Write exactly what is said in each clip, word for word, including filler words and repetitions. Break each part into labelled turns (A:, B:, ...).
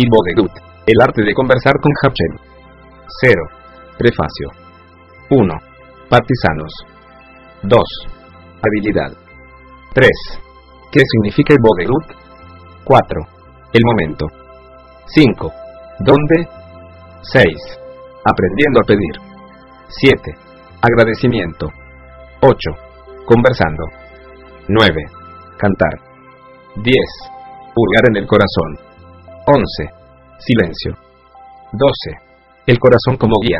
A: Hitbodedut. El arte de conversar con Hashem. cero. Prefacio. uno. Partisanos. dos. Habilidad. tres. ¿Qué significa Hitbodedut? cuatro. El momento. cinco. ¿Dónde? seis. Aprendiendo a pedir. siete. Agradecimiento. ocho. Conversando. nueve. Cantar. diez. Hurgar en el corazón. once. Silencio. doce. El corazón como guía.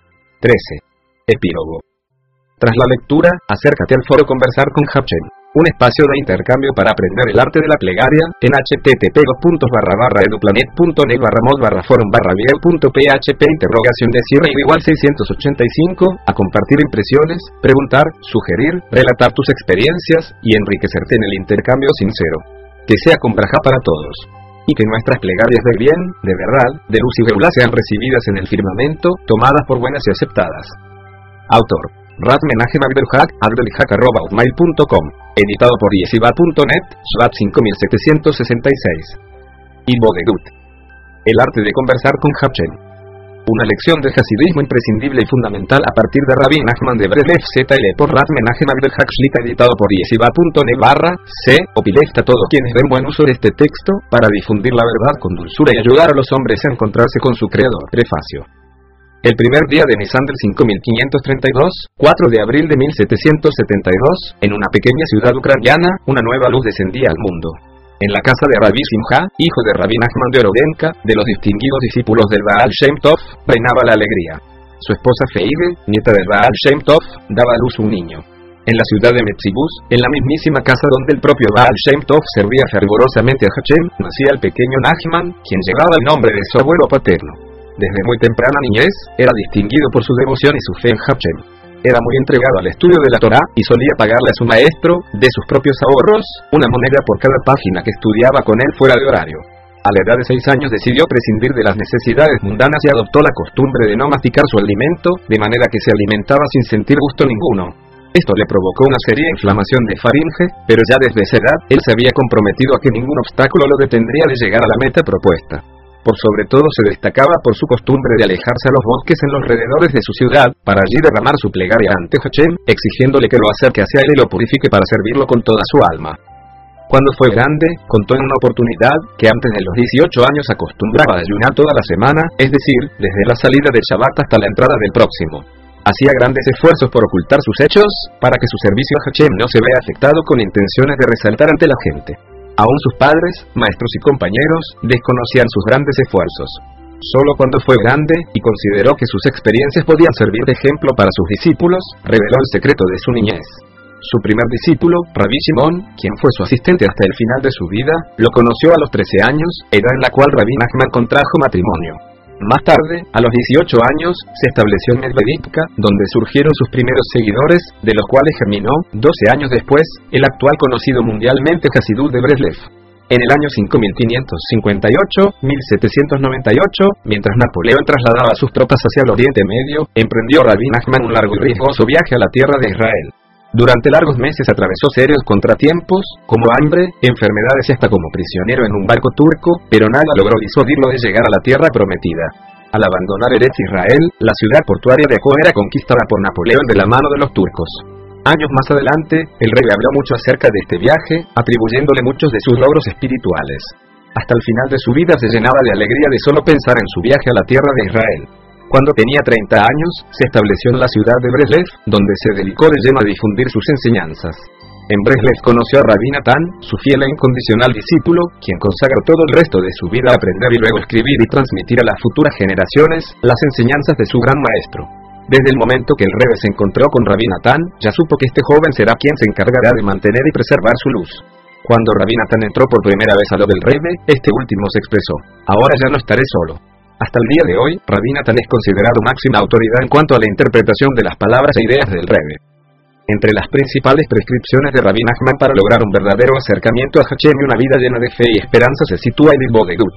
A: trece. Epílogo. Tras la lectura, acércate al foro Conversar con Hashem, un espacio de intercambio para aprender el arte de la plegaria, en http barra barra eduplanet.net barra mod barra forum barra video.php interrogación de cierre igual seiscientos ochenta y cinco, a compartir impresiones, preguntar, sugerir, relatar tus experiencias, y enriquecerte en el intercambio sincero. Que sea con braja para todos. Y que nuestras plegarias de bien, de verdad, de luz y geulá sean recibidas en el firmamento, tomadas por buenas y aceptadas. Autor: Rat Menachem Abdelhak, abdelhak arroba hotmail punto com. Editado por yeshiva punto net, Shvat cinco mil setecientos sesenta y seis. Hitbodedut. El arte de conversar con Hashem. Una lección de hasidismo imprescindible y fundamental a partir de Rabbi Nachman de Breslev Z L por Rat Menachem Abdelhak Shlita, editado por yeshiva punto net barra C. Opilesta a todos quienes den buen uso de este texto, para difundir la verdad con dulzura y ayudar a los hombres a encontrarse con su creador. Prefacio. El primer día de Nisan del cinco mil quinientos treinta y dos, cuatro de abril de mil setecientos setenta y dos, en una pequeña ciudad ucraniana, una nueva luz descendía al mundo. En la casa de Rabbi Simcha, hijo de Rabbi Nachman de Orodenka, de los distinguidos discípulos del Baal Shem Tov, reinaba la alegría. Su esposa Feige, nieta del Baal Shem Tov, daba a luz un niño. En la ciudad de Metzibus, en la mismísima casa donde el propio Baal Shem Tov servía fervorosamente a Hashem, nacía el pequeño Nachman, quien llevaba el nombre de su abuelo paterno. Desde muy temprana niñez, era distinguido por su devoción y su fe en Hashem. Era muy entregado al estudio de la Torá, y solía pagarle a su maestro, de sus propios ahorros, una moneda por cada página que estudiaba con él fuera de horario. A la edad de seis años decidió prescindir de las necesidades mundanas y adoptó la costumbre de no masticar su alimento, de manera que se alimentaba sin sentir gusto ninguno. Esto le provocó una seria inflamación de faringe, pero ya desde esa edad, él se había comprometido a que ningún obstáculo lo detendría de llegar a la meta propuesta. Por sobre todo se destacaba por su costumbre de alejarse a los bosques en los alrededores de su ciudad, para allí derramar su plegaria ante Hashem, exigiéndole que lo acerque hacia él y lo purifique para servirlo con toda su alma. Cuando fue grande, contó en una oportunidad, que antes de los dieciocho años acostumbraba a ayunar toda la semana, es decir, desde la salida del Shabbat hasta la entrada del próximo. Hacía grandes esfuerzos por ocultar sus hechos, para que su servicio a Hashem no se vea afectado con intenciones de resaltar ante la gente. Aún sus padres, maestros y compañeros, desconocían sus grandes esfuerzos. Solo cuando fue grande, y consideró que sus experiencias podían servir de ejemplo para sus discípulos, reveló el secreto de su niñez. Su primer discípulo, Rabbi Shimon, quien fue su asistente hasta el final de su vida, lo conoció a los trece años, edad en la cual Rabbi Nachman contrajo matrimonio. Más tarde, a los dieciocho años, se estableció en Medvedivka, donde surgieron sus primeros seguidores, de los cuales germinó, doce años después, el actual conocido mundialmente Hasidut de Breslev. En el año cinco mil quinientos cincuenta y ocho, mil setecientos noventa y ocho, mientras Napoleón trasladaba sus tropas hacia el Oriente Medio, emprendió Rabbi Nachman un largo y riesgoso viaje a la tierra de Israel. Durante largos meses atravesó serios contratiempos, como hambre, enfermedades y hasta como prisionero en un barco turco, pero nada logró disuadirlo de llegar a la tierra prometida. Al abandonar Eretz Israel, la ciudad portuaria de Akko era conquistada por Napoleón de la mano de los turcos. Años más adelante, el rey habló mucho acerca de este viaje, atribuyéndole muchos de sus logros espirituales. Hasta el final de su vida se llenaba de alegría de solo pensar en su viaje a la tierra de Israel. Cuando tenía treinta años, se estableció en la ciudad de Breslev, donde se dedicó de lleno a difundir sus enseñanzas. En Breslev conoció a Rabbi Natán, su fiel e incondicional discípulo, quien consagró todo el resto de su vida a aprender y luego escribir y transmitir a las futuras generaciones las enseñanzas de su gran maestro. Desde el momento que el Rebbe se encontró con Rabbi Natán, ya supo que este joven será quien se encargará de mantener y preservar su luz. Cuando Rabbi Natán entró por primera vez a lo del Rebbe, este último se expresó: "Ahora ya no estaré solo". Hasta el día de hoy, Rabbi Natán es considerado máxima autoridad en cuanto a la interpretación de las palabras e ideas del Rebbe. Entre las principales prescripciones de Rabbi Nachman para lograr un verdadero acercamiento a Hashem y una vida llena de fe y esperanza se sitúa el Hitbodedut.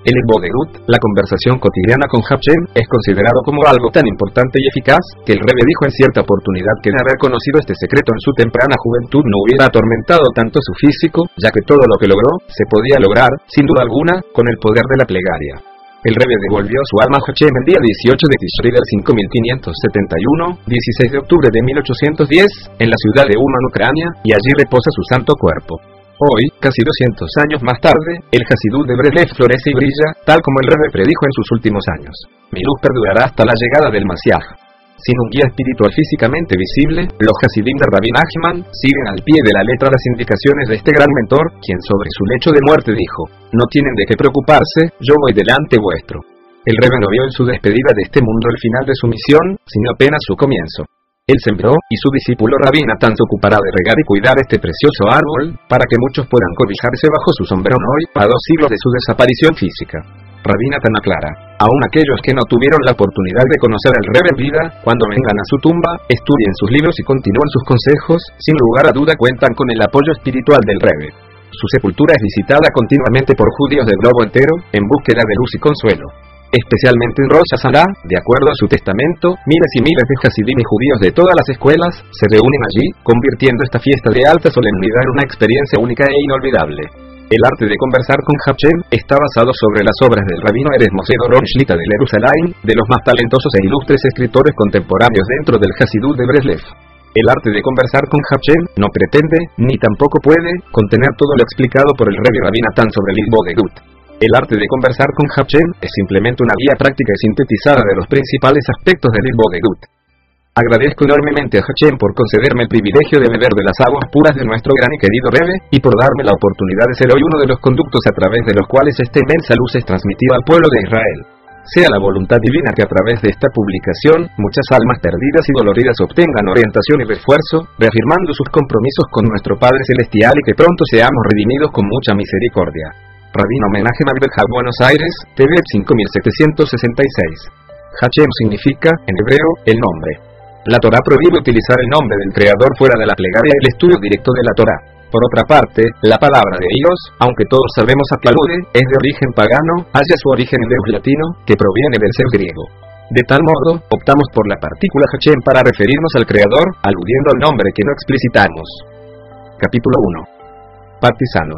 A: El Ilbodegut, la conversación cotidiana con Hashem, es considerado como algo tan importante y eficaz, que el Rebbe dijo en cierta oportunidad que de haber conocido este secreto en su temprana juventud no hubiera atormentado tanto su físico, ya que todo lo que logró, se podía lograr, sin duda alguna, con el poder de la plegaria. El Rebbe devolvió su alma a Hashem el día dieciocho de Tishri del cinco mil quinientos setenta y uno, dieciséis de octubre de mil ochocientos diez, en la ciudad de Uman, Ucrania, y allí reposa su santo cuerpo. Hoy, casi doscientos años más tarde, el Hasidut de Breslev florece y brilla, tal como el Rebbe predijo en sus últimos años. Mi luz perdurará hasta la llegada del Masiaj. Sin un guía espiritual físicamente visible, los Hasidim de Rabbi Nachman siguen al pie de la letra las indicaciones de este gran mentor, quien sobre su lecho de muerte dijo: no tienen de qué preocuparse, yo voy delante vuestro. El Rebbe no vio en su despedida de este mundo el final de su misión, sino apenas su comienzo. Él sembró, y su discípulo Rabbi Natan se ocupará de regar y cuidar este precioso árbol, para que muchos puedan cobijarse bajo su sombrero hoy, a dos siglos de su desaparición física. Rabbi Natan aclara: aún aquellos que no tuvieron la oportunidad de conocer al Rebbe en vida, cuando vengan a su tumba, estudien sus libros y continúen sus consejos, sin lugar a duda cuentan con el apoyo espiritual del Rebbe. Su sepultura es visitada continuamente por judíos del globo entero, en búsqueda de luz y consuelo. Especialmente en Rosh Hashanah, de acuerdo a su testamento, miles y miles de Hasidim y judíos de todas las escuelas se reúnen allí, convirtiendo esta fiesta de alta solemnidad en una experiencia única e inolvidable. El arte de conversar con Hashem está basado sobre las obras del rabino Erez Moshe Doron Shlita de Jerusalén, de los más talentosos e ilustres escritores contemporáneos dentro del Hasidut de Breslev. El arte de conversar con Hashem no pretende, ni tampoco puede, contener todo lo explicado por el Rebbe Rabbi Natan sobre el Ilbodegut. El arte de conversar con Hashem es simplemente una guía práctica y sintetizada de los principales aspectos del Ilbodegut. Agradezco enormemente a Hashem por concederme el privilegio de beber de las aguas puras de nuestro gran y querido Rebbe, y por darme la oportunidad de ser hoy uno de los conductos a través de los cuales esta inmensa luz es transmitida al pueblo de Israel. Sea la voluntad divina que a través de esta publicación, muchas almas perdidas y doloridas obtengan orientación y refuerzo, reafirmando sus compromisos con nuestro Padre Celestial, y que pronto seamos redimidos con mucha misericordia. Rabino Menachem Abdelhab, Buenos Aires, T V cinco mil setecientos sesenta y seis. Hashem significa, en hebreo, el nombre. La Torá prohíbe utilizar el nombre del Creador fuera de la plegaria y el estudio directo de la Torá. Por otra parte, la palabra de Dios, aunque todos sabemos a qué alude, es de origen pagano, halla su origen hebreo-latino, que proviene del ser griego. De tal modo, optamos por la partícula Hashem para referirnos al Creador, aludiendo al nombre que no explicitamos. Capítulo uno. Partisanos.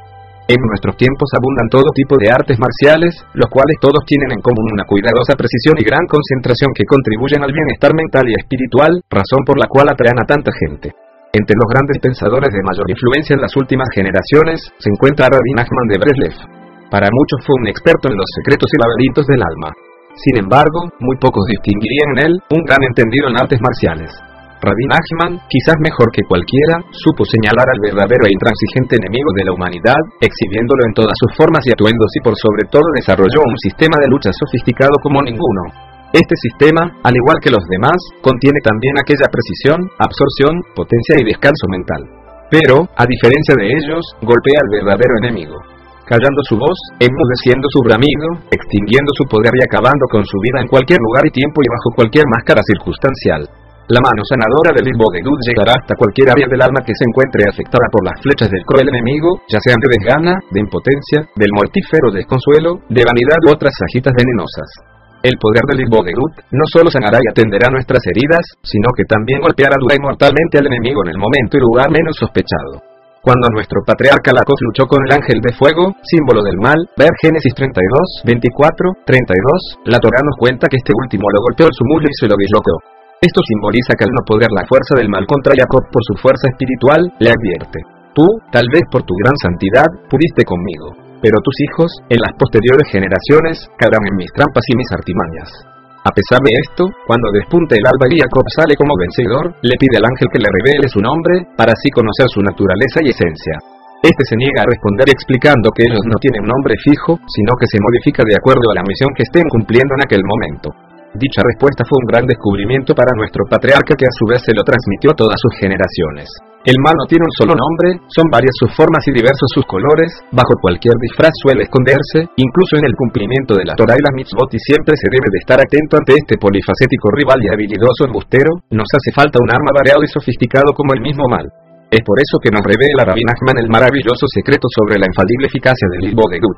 A: En nuestros tiempos abundan todo tipo de artes marciales, los cuales todos tienen en común una cuidadosa precisión y gran concentración que contribuyen al bienestar mental y espiritual, razón por la cual atraen a tanta gente. Entre los grandes pensadores de mayor influencia en las últimas generaciones, se encuentra Rabbi Nachman de Breslev. Para muchos fue un experto en los secretos y laberintos del alma. Sin embargo, muy pocos distinguirían en él un gran entendido en artes marciales. Rabbi Nachman, quizás mejor que cualquiera, supo señalar al verdadero e intransigente enemigo de la humanidad, exhibiéndolo en todas sus formas y atuendos, y por sobre todo desarrolló un sistema de lucha sofisticado como ninguno. Este sistema, al igual que los demás, contiene también aquella precisión, absorción, potencia y descanso mental. Pero, a diferencia de ellos, golpea al verdadero enemigo, callando su voz, enmudeciendo su bramido, extinguiendo su poder y acabando con su vida en cualquier lugar y tiempo y bajo cualquier máscara circunstancial. La mano sanadora del Ilbodegut llegará hasta cualquier área del alma que se encuentre afectada por las flechas del cruel enemigo, ya sean de desgana, de impotencia, del mortífero desconsuelo, de vanidad u otras sajitas venenosas. El poder del Ilbodegut no solo sanará y atenderá nuestras heridas, sino que también golpeará dura y mortalmente al enemigo en el momento y lugar menos sospechado. Cuando nuestro patriarca Jacob luchó con el ángel de fuego, símbolo del mal, ver Génesis treinta y dos, veinticuatro, treinta y dos, la Torá nos cuenta que este último lo golpeó en su muslo y se lo dislocó. Esto simboliza que al no poder la fuerza del mal contra Jacob por su fuerza espiritual, le advierte: tú, tal vez por tu gran santidad, pudiste conmigo, pero tus hijos, en las posteriores generaciones, caerán en mis trampas y mis artimañas. A pesar de esto, cuando despunta el alba y Jacob sale como vencedor, le pide al ángel que le revele su nombre, para así conocer su naturaleza y esencia. Este se niega a responder explicando que ellos no tienen nombre fijo, sino que se modifica de acuerdo a la misión que estén cumpliendo en aquel momento. Dicha respuesta fue un gran descubrimiento para nuestro patriarca, que a su vez se lo transmitió a todas sus generaciones. El mal no tiene un solo nombre, son varias sus formas y diversos sus colores, bajo cualquier disfraz suele esconderse, incluso en el cumplimiento de la Torá y las mitzvot, y siempre se debe de estar atento ante este polifacético rival y habilidoso embustero. Nos hace falta un arma variado y sofisticado como el mismo mal. Es por eso que nos revela Rabbi Nachman el maravilloso secreto sobre la infalible eficacia del Ilbodegut.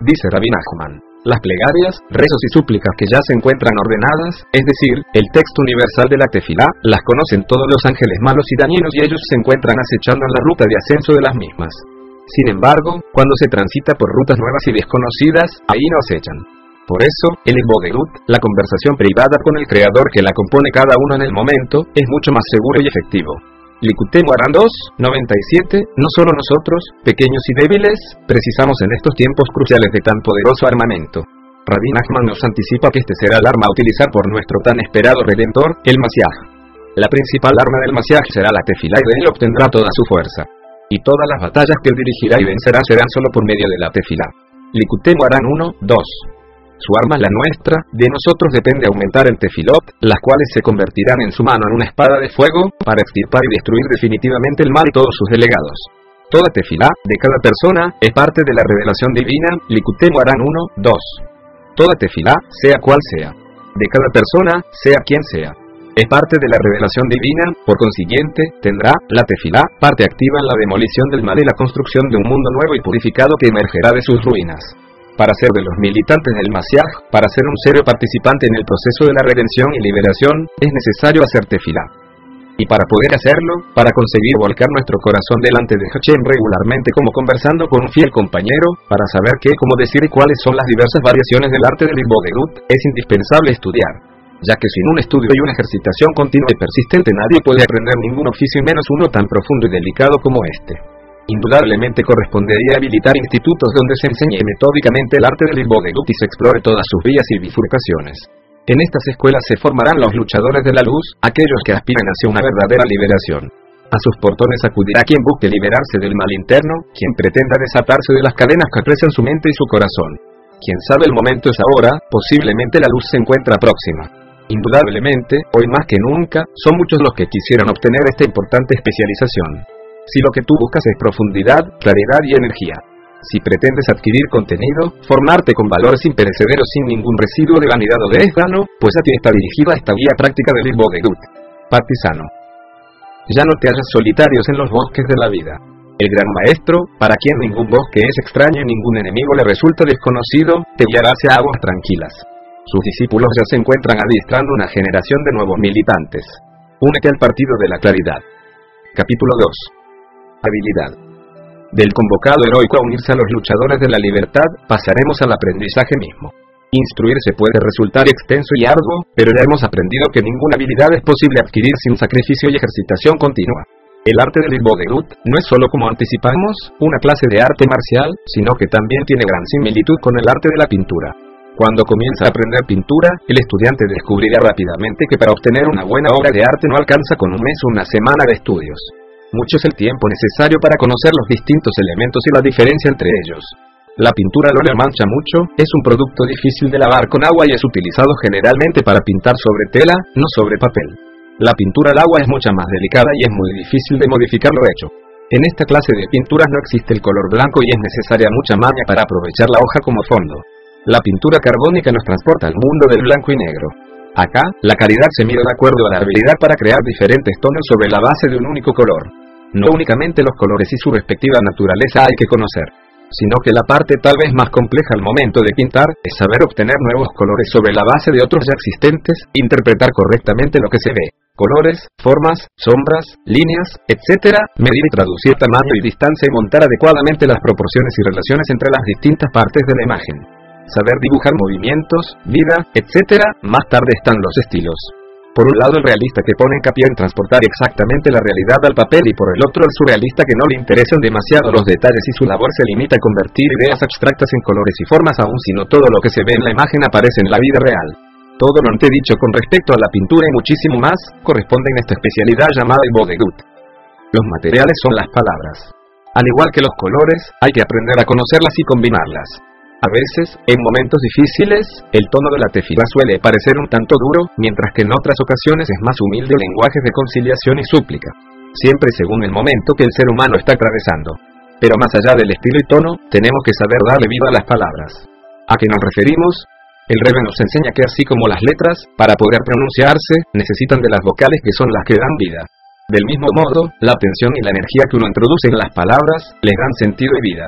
A: Dice Rabbi Nachman, las plegarias, rezos y súplicas que ya se encuentran ordenadas, es decir, el texto universal de la tefilá, las conocen todos los ángeles malos y dañinos y ellos se encuentran acechando en la ruta de ascenso de las mismas. Sin embargo, cuando se transita por rutas nuevas y desconocidas, ahí no acechan. Por eso, el Bodegut, la conversación privada con el Creador que la compone cada uno en el momento, es mucho más seguro y efectivo. Likutei Moharan dos, noventa y siete, no solo nosotros, pequeños y débiles, precisamos en estos tiempos cruciales de tan poderoso armamento. Rabbi Nachman nos anticipa que este será el arma a utilizar por nuestro tan esperado Redentor, el Masiaj. La principal arma del Masiaj será la tefilá y de él obtendrá toda su fuerza. Y todas las batallas que él dirigirá y vencerá serán solo por medio de la tefilá. Likutei Moharan uno, dos. Su arma es la nuestra, de nosotros depende aumentar el tefilot, las cuales se convertirán en su mano en una espada de fuego, para extirpar y destruir definitivamente el mal y todos sus delegados. Toda tefilá, de cada persona, es parte de la revelación divina, Likutei Moharan uno, dos. Toda tefilá, sea cual sea, de cada persona, sea quien sea, es parte de la revelación divina, por consiguiente, tendrá, la tefilá, parte activa en la demolición del mal y la construcción de un mundo nuevo y purificado que emergerá de sus ruinas. Para ser de los militantes del Masiaj, para ser un serio participante en el proceso de la redención y liberación, es necesario hacer tefilá. Y para poder hacerlo, para conseguir volcar nuestro corazón delante de Hashem regularmente como conversando con un fiel compañero, para saber qué, cómo decir y cuáles son las diversas variaciones del arte del Bodegut, es indispensable estudiar. Ya que sin un estudio y una ejercitación continua y persistente nadie puede aprender ningún oficio y menos uno tan profundo y delicado como este. Indudablemente correspondería habilitar institutos donde se enseñe metódicamente el arte del Bodegut y se explore todas sus vías y bifurcaciones. En estas escuelas se formarán los luchadores de la luz, aquellos que aspiran hacia una verdadera liberación. A sus portones acudirá quien busque liberarse del mal interno, quien pretenda desatarse de las cadenas que apresan su mente y su corazón. Quien sabe el momento es ahora, posiblemente la luz se encuentra próxima. Indudablemente, hoy más que nunca, son muchos los que quisieran obtener esta importante especialización. Si lo que tú buscas es profundidad, claridad y energía. Si pretendes adquirir contenido, formarte con valores imperecederos sin ningún residuo de vanidad o de éxtano, pues a ti está dirigida esta guía práctica del Bodegut. Partisano. Ya no te hallas solitarios en los bosques de la vida. El gran maestro, para quien ningún bosque es extraño y ningún enemigo le resulta desconocido, te guiará hacia aguas tranquilas. Sus discípulos ya se encuentran adiestrando una generación de nuevos militantes. Únete al partido de la claridad. Capítulo dos. Habilidad. Del convocado heroico a unirse a los luchadores de la libertad, pasaremos al aprendizaje mismo. Instruirse puede resultar extenso y arduo, pero ya hemos aprendido que ninguna habilidad es posible adquirir sin sacrificio y ejercitación continua. El arte del Bodegut no es solo, como anticipamos, una clase de arte marcial, sino que también tiene gran similitud con el arte de la pintura. Cuando comienza a aprender pintura, el estudiante descubrirá rápidamente que para obtener una buena obra de arte no alcanza con un mes o una semana de estudios. Mucho es el tiempo necesario para conocer los distintos elementos y la diferencia entre ellos. La pintura al óleo mancha mucho, es un producto difícil de lavar con agua y es utilizado generalmente para pintar sobre tela, no sobre papel. La pintura al agua es mucho más delicada y es muy difícil de modificar lo hecho. En esta clase de pinturas no existe el color blanco y es necesaria mucha maña para aprovechar la hoja como fondo. La pintura carbónica nos transporta al mundo del blanco y negro. Acá, la calidad se mide de acuerdo a la habilidad para crear diferentes tonos sobre la base de un único color. No únicamente los colores y su respectiva naturaleza hay que conocer, sino que la parte tal vez más compleja al momento de pintar, es saber obtener nuevos colores sobre la base de otros ya existentes, interpretar correctamente lo que se ve, colores, formas, sombras, líneas, etcétera, medir y traducir tamaño y distancia y montar adecuadamente las proporciones y relaciones entre las distintas partes de la imagen. Saber dibujar movimientos, vida, etcétera, más tarde están los estilos. Por un lado el realista que pone hincapié en transportar exactamente la realidad al papel y por el otro el surrealista que no le interesan demasiado los detalles y su labor se limita a convertir ideas abstractas en colores y formas aun si no todo lo que se ve en la imagen aparece en la vida real. Todo lo antes dicho con respecto a la pintura y muchísimo más, corresponde en esta especialidad llamada el Bodegut. Los materiales son las palabras. Al igual que los colores, hay que aprender a conocerlas y combinarlas. A veces, en momentos difíciles, el tono de la tefilá suele parecer un tanto duro, mientras que en otras ocasiones es más humilde o lenguajes de conciliación y súplica. Siempre según el momento que el ser humano está atravesando. Pero más allá del estilo y tono, tenemos que saber darle vida a las palabras. ¿A qué nos referimos? El Rebbe nos enseña que así como las letras, para poder pronunciarse, necesitan de las vocales que son las que dan vida. Del mismo modo, la atención y la energía que uno introduce en las palabras, les dan sentido y vida.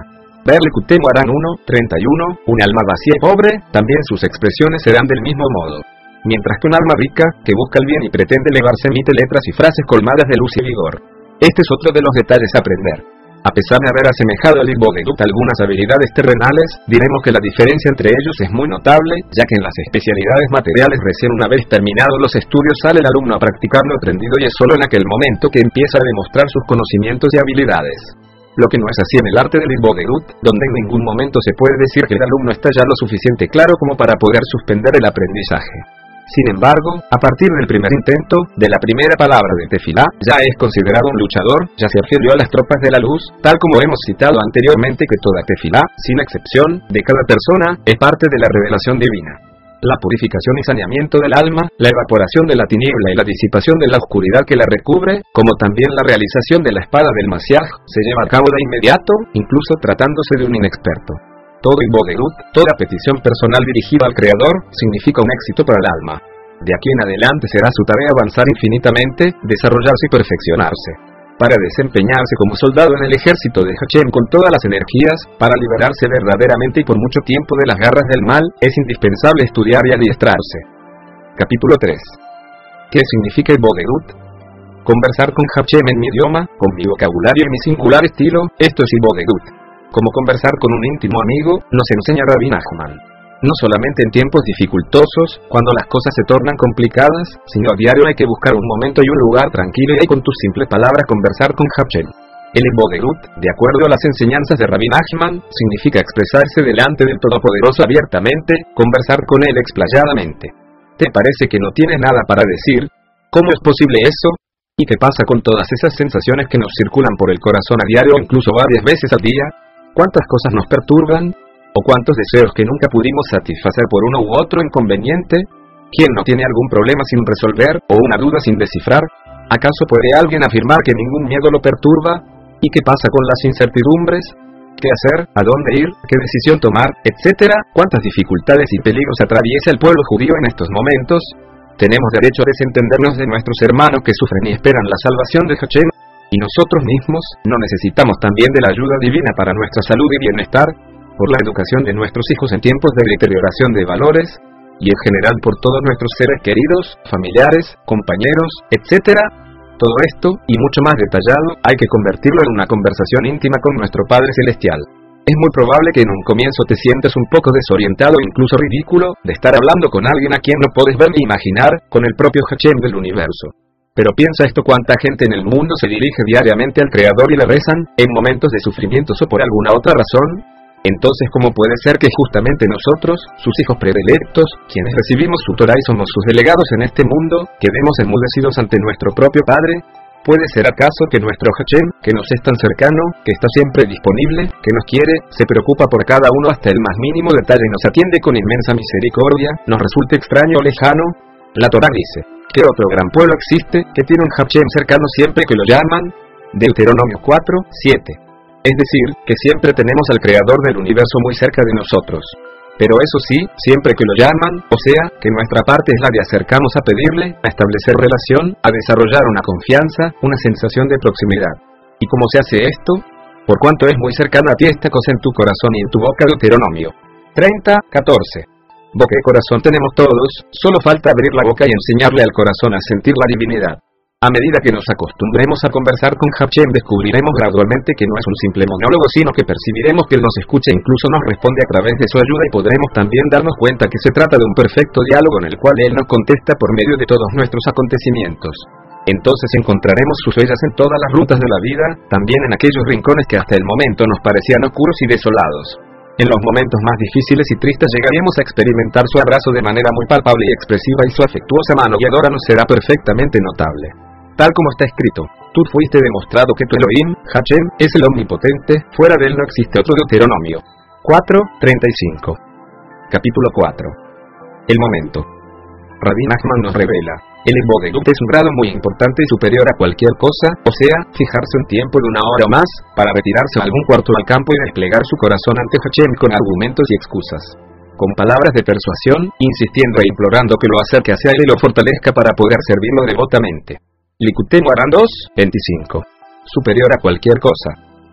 A: Verle Kutemu Aran uno, treinta y uno, un alma vacía y pobre, también sus expresiones serán del mismo modo. Mientras que un alma rica, que busca el bien y pretende elevarse, emite letras y frases colmadas de luz y vigor. Este es otro de los detalles a aprender. A pesar de haber asemejado al Ibodedut algunas habilidades terrenales, diremos que la diferencia entre ellos es muy notable, ya que en las especialidades materiales recién una vez terminados los estudios sale el alumno a practicar lo aprendido y es solo en aquel momento que empieza a demostrar sus conocimientos y habilidades. Lo que no es así en el arte del Ibodedut, donde en ningún momento se puede decir que el alumno está ya lo suficiente claro como para poder suspender el aprendizaje. Sin embargo, a partir del primer intento, de la primera palabra de Tefilá, ya es considerado un luchador, ya se afilió a las tropas de la luz, tal como hemos citado anteriormente que toda Tefilá, sin excepción, de cada persona, es parte de la revelación divina. La purificación y saneamiento del alma, la evaporación de la tiniebla y la disipación de la oscuridad que la recubre, como también la realización de la espada del Masiaj, se lleva a cabo de inmediato, incluso tratándose de un inexperto. Todo Ibodedut, toda petición personal dirigida al Creador, significa un éxito para el alma. De aquí en adelante será su tarea avanzar infinitamente, desarrollarse y perfeccionarse. Para desempeñarse como soldado en el ejército de Hashem con todas las energías, para liberarse verdaderamente y por mucho tiempo de las garras del mal, es indispensable estudiar y adiestrarse. Capítulo tres. ¿Qué significa Ibodedut? Conversar con Hashem en mi idioma, con mi vocabulario y mi singular estilo, esto es Ibodedut. Como conversar con un íntimo amigo, nos enseña Rabbi Nachman. No solamente en tiempos dificultosos, cuando las cosas se tornan complicadas, sino a diario hay que buscar un momento y un lugar tranquilo y con tus simples palabras conversar con Hashem. El Ibodedut, de acuerdo a las enseñanzas de Rabbi Nachman, significa expresarse delante del Todopoderoso abiertamente, conversar con él explayadamente. ¿Te parece que no tienes nada para decir? ¿Cómo es posible eso? ¿Y qué pasa con todas esas sensaciones que nos circulan por el corazón a diario o incluso varias veces al día? ¿Cuántas cosas nos perturban? ¿O cuántos deseos que nunca pudimos satisfacer por uno u otro inconveniente? ¿Quién no tiene algún problema sin resolver, o una duda sin descifrar? ¿Acaso puede alguien afirmar que ningún miedo lo perturba? ¿Y qué pasa con las incertidumbres? ¿Qué hacer? ¿A dónde ir? ¿Qué decisión tomar? Etcétera. ¿Cuántas dificultades y peligros atraviesa el pueblo judío en estos momentos? Tenemos derecho a desentendernos de nuestros hermanos que sufren y esperan la salvación de Hashem. ¿Y nosotros mismos, no necesitamos también de la ayuda divina para nuestra salud y bienestar? Por la educación de nuestros hijos en tiempos de deterioración de valores, y en general por todos nuestros seres queridos, familiares, compañeros, etcétera. Todo esto, y mucho más detallado, hay que convertirlo en una conversación íntima con nuestro Padre Celestial. Es muy probable que en un comienzo te sientas un poco desorientado o incluso ridículo, de estar hablando con alguien a quien no puedes ver ni imaginar, con el propio Hashem del universo. Pero piensa esto: cuánta gente en el mundo se dirige diariamente al Creador y le rezan, en momentos de sufrimientos o por alguna otra razón. Entonces, ¿cómo puede ser que justamente nosotros, sus hijos predilectos, quienes recibimos su Torah y somos sus delegados en este mundo, quedemos enmudecidos ante nuestro propio Padre? ¿Puede ser acaso que nuestro Hashem, que nos es tan cercano, que está siempre disponible, que nos quiere, se preocupa por cada uno hasta el más mínimo detalle y nos atiende con inmensa misericordia, nos resulte extraño o lejano? La Torah dice: ¿qué otro gran pueblo existe, que tiene un Hashem cercano siempre que lo llaman? Deuteronomio cuatro, siete. Es decir, que siempre tenemos al Creador del universo muy cerca de nosotros. Pero eso sí, siempre que lo llaman, o sea, que nuestra parte es la de acercarnos a pedirle, a establecer relación, a desarrollar una confianza, una sensación de proximidad. ¿Y cómo se hace esto? Por cuanto es muy cercana a ti esta cosa en tu corazón y en tu boca. Deuteronomio treinta, catorce. Boca y corazón tenemos todos, solo falta abrir la boca y enseñarle al corazón a sentir la divinidad. A medida que nos acostumbremos a conversar con Hashem, descubriremos gradualmente que no es un simple monólogo, sino que percibiremos que Él nos escucha e incluso nos responde a través de su ayuda, y podremos también darnos cuenta que se trata de un perfecto diálogo en el cual Él nos contesta por medio de todos nuestros acontecimientos. Entonces encontraremos sus huellas en todas las rutas de la vida, también en aquellos rincones que hasta el momento nos parecían oscuros y desolados. En los momentos más difíciles y tristes llegaremos a experimentar su abrazo de manera muy palpable y expresiva, y su afectuosa mano guiadora nos será perfectamente notable. Tal como está escrito: tú fuiste demostrado que tu Elohim, Hashem, es el omnipotente, fuera de él no existe otro. Deuteronomio cuatro, treinta y cinco. Capítulo cuatro. El momento. Rabbi Nachman nos revela: el Ibodedut es un grado muy importante y superior a cualquier cosa, o sea, fijarse un tiempo de una hora o más, para retirarse a algún cuarto al campo y desplegar su corazón ante Hashem con argumentos y excusas. Con palabras de persuasión, insistiendo e implorando que lo acerque hacia él y lo fortalezca para poder servirlo devotamente. Likutei Moharan dos, veinticinco. Superior a cualquier cosa.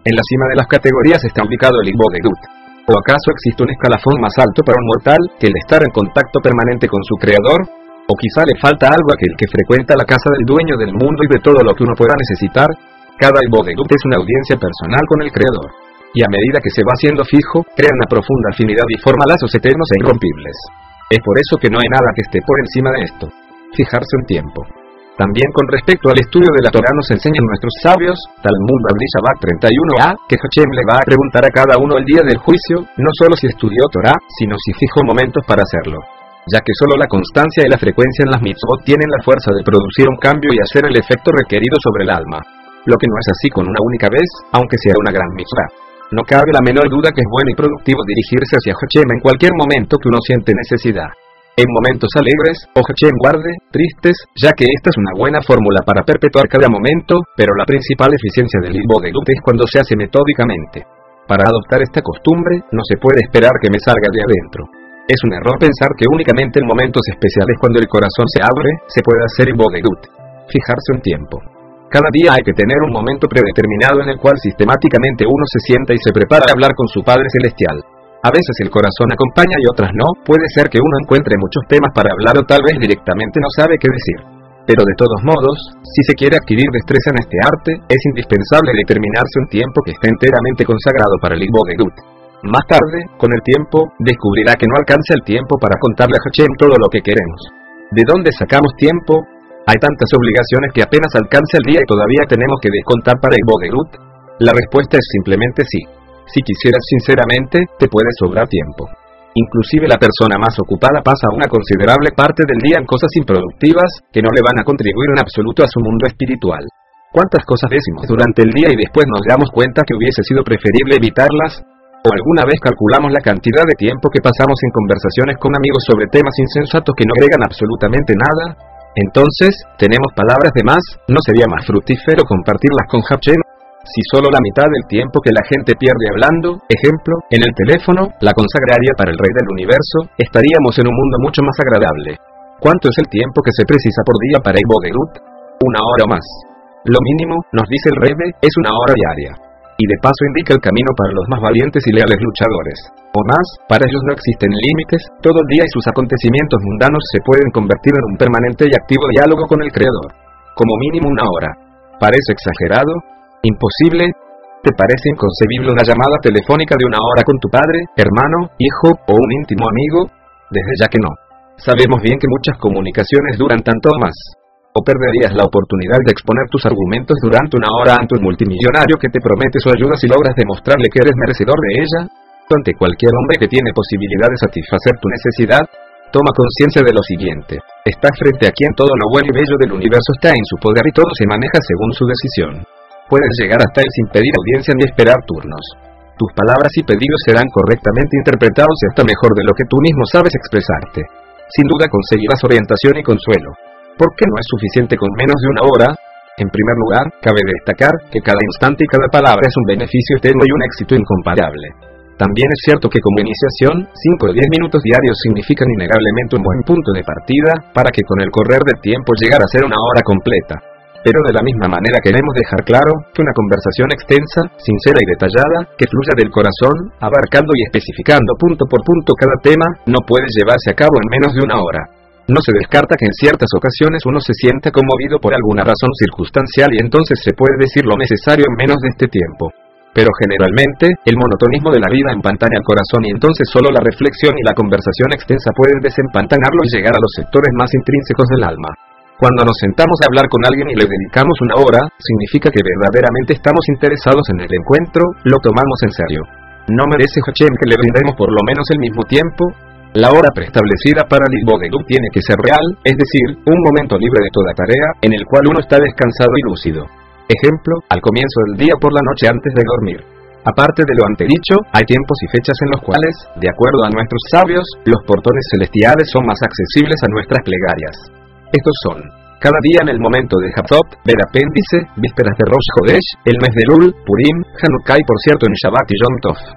A: En la cima de las categorías está ubicado el Ibodedut. ¿O acaso existe un escalafón más alto para un mortal que el estar en contacto permanente con su creador? ¿O quizá le falta algo a aquel que frecuenta la casa del dueño del mundo y de todo lo que uno pueda necesitar? Cada Ibodedut es una audiencia personal con el creador. Y a medida que se va haciendo fijo, crea una profunda afinidad y forma lazos eternos e irrompibles. Es por eso que no hay nada que esté por encima de esto. Fijarse un tiempo. También con respecto al estudio de la Torá nos enseñan nuestros sabios, Talmud Babli Shabbat treinta y uno a, que Hashem le va a preguntar a cada uno el día del juicio, no solo si estudió Torá, sino si fijó momentos para hacerlo. Ya que solo la constancia y la frecuencia en las mitzvot tienen la fuerza de producir un cambio y hacer el efecto requerido sobre el alma. Lo que no es así con una única vez, aunque sea una gran mitzvah. No cabe la menor duda que es bueno y productivo dirigirse hacia Hashem en cualquier momento que uno siente necesidad. En momentos alegres, o Hashem guarde, tristes, ya que esta es una buena fórmula para perpetuar cada momento, pero la principal eficiencia del Ibodedut es cuando se hace metódicamente. Para adoptar esta costumbre, no se puede esperar que me salga de adentro. Es un error pensar que únicamente en momentos especiales cuando el corazón se abre, se puede hacer Ibodedut. Fijarse un tiempo. Cada día hay que tener un momento predeterminado en el cual sistemáticamente uno se sienta y se prepara a hablar con su Padre Celestial. A veces el corazón acompaña y otras no, puede ser que uno encuentre muchos temas para hablar o tal vez directamente no sabe qué decir. Pero de todos modos, si se quiere adquirir destreza en este arte, es indispensable determinarse un tiempo que esté enteramente consagrado para el Ibodedut. Más tarde, con el tiempo, descubrirá que no alcanza el tiempo para contarle a Hashem todo lo que queremos. ¿De dónde sacamos tiempo? ¿Hay tantas obligaciones que apenas alcanza el día y todavía tenemos que descontar para Ibodedut? La respuesta es simplemente sí. Si quisieras sinceramente, te puede sobrar tiempo. Inclusive la persona más ocupada pasa una considerable parte del día en cosas improductivas, que no le van a contribuir en absoluto a su mundo espiritual. ¿Cuántas cosas decimos durante el día y después nos damos cuenta que hubiese sido preferible evitarlas? ¿O alguna vez calculamos la cantidad de tiempo que pasamos en conversaciones con amigos sobre temas insensatos que no agregan absolutamente nada? Entonces, ¿tenemos palabras de más? ¿No sería más fructífero compartirlas con Hashem? Si solo la mitad del tiempo que la gente pierde hablando, ejemplo, en el teléfono, la consagraría para el Rey del Universo, estaríamos en un mundo mucho más agradable. ¿Cuánto es el tiempo que se precisa por día para Ibodedut? Una hora o más. Lo mínimo, nos dice el Rebbe, es una hora diaria. Y de paso indica el camino para los más valientes y leales luchadores. O más, para ellos no existen límites, todo el día y sus acontecimientos mundanos se pueden convertir en un permanente y activo diálogo con el Creador. Como mínimo una hora. ¿Parece exagerado? ¿Imposible? ¿Te parece inconcebible una llamada telefónica de una hora con tu padre, hermano, hijo o un íntimo amigo? Desde ya que no. Sabemos bien que muchas comunicaciones duran tanto o más. ¿O perderías la oportunidad de exponer tus argumentos durante una hora ante un multimillonario que te promete su ayuda si logras demostrarle que eres merecedor de ella? Ante cualquier hombre que tiene posibilidad de satisfacer tu necesidad, toma conciencia de lo siguiente. Estás frente a quien todo lo bueno y bello del universo está en su poder y todo se maneja según su decisión. Puedes llegar hasta él sin pedir audiencia ni esperar turnos. Tus palabras y pedidos serán correctamente interpretados y hasta mejor de lo que tú mismo sabes expresarte. Sin duda conseguirás orientación y consuelo. ¿Por qué no es suficiente con menos de una hora? En primer lugar, cabe destacar que cada instante y cada palabra es un beneficio eterno y un éxito incomparable. También es cierto que como iniciación, cinco o diez minutos diarios significan innegablemente un buen punto de partida, para que con el correr del tiempo llegara a ser una hora completa. Pero de la misma manera queremos dejar claro que una conversación extensa, sincera y detallada, que fluya del corazón, abarcando y especificando punto por punto cada tema, no puede llevarse a cabo en menos de una hora. No se descarta que en ciertas ocasiones uno se sienta conmovido por alguna razón circunstancial y entonces se puede decir lo necesario en menos de este tiempo. Pero generalmente, el monotonismo de la vida empantana al corazón y entonces solo la reflexión y la conversación extensa pueden desempantanarlo y llegar a los sectores más intrínsecos del alma. Cuando nos sentamos a hablar con alguien y le dedicamos una hora, significa que verdaderamente estamos interesados en el encuentro, lo tomamos en serio. ¿No merece Hashem que le brindemos por lo menos el mismo tiempo? La hora preestablecida para el Ibodedut tiene que ser real, es decir, un momento libre de toda tarea, en el cual uno está descansado y lúcido. Ejemplo, al comienzo del día por la noche antes de dormir. Aparte de lo antedicho, hay tiempos y fechas en los cuales, de acuerdo a nuestros sabios, los portones celestiales son más accesibles a nuestras plegarias. Estos son: cada día en el momento de Hatzot, ver apéndice, vísperas de Rosh Hodesh, el mes de Elul, Purim, Hanukkah y por cierto en Shabbat y Yom Tov.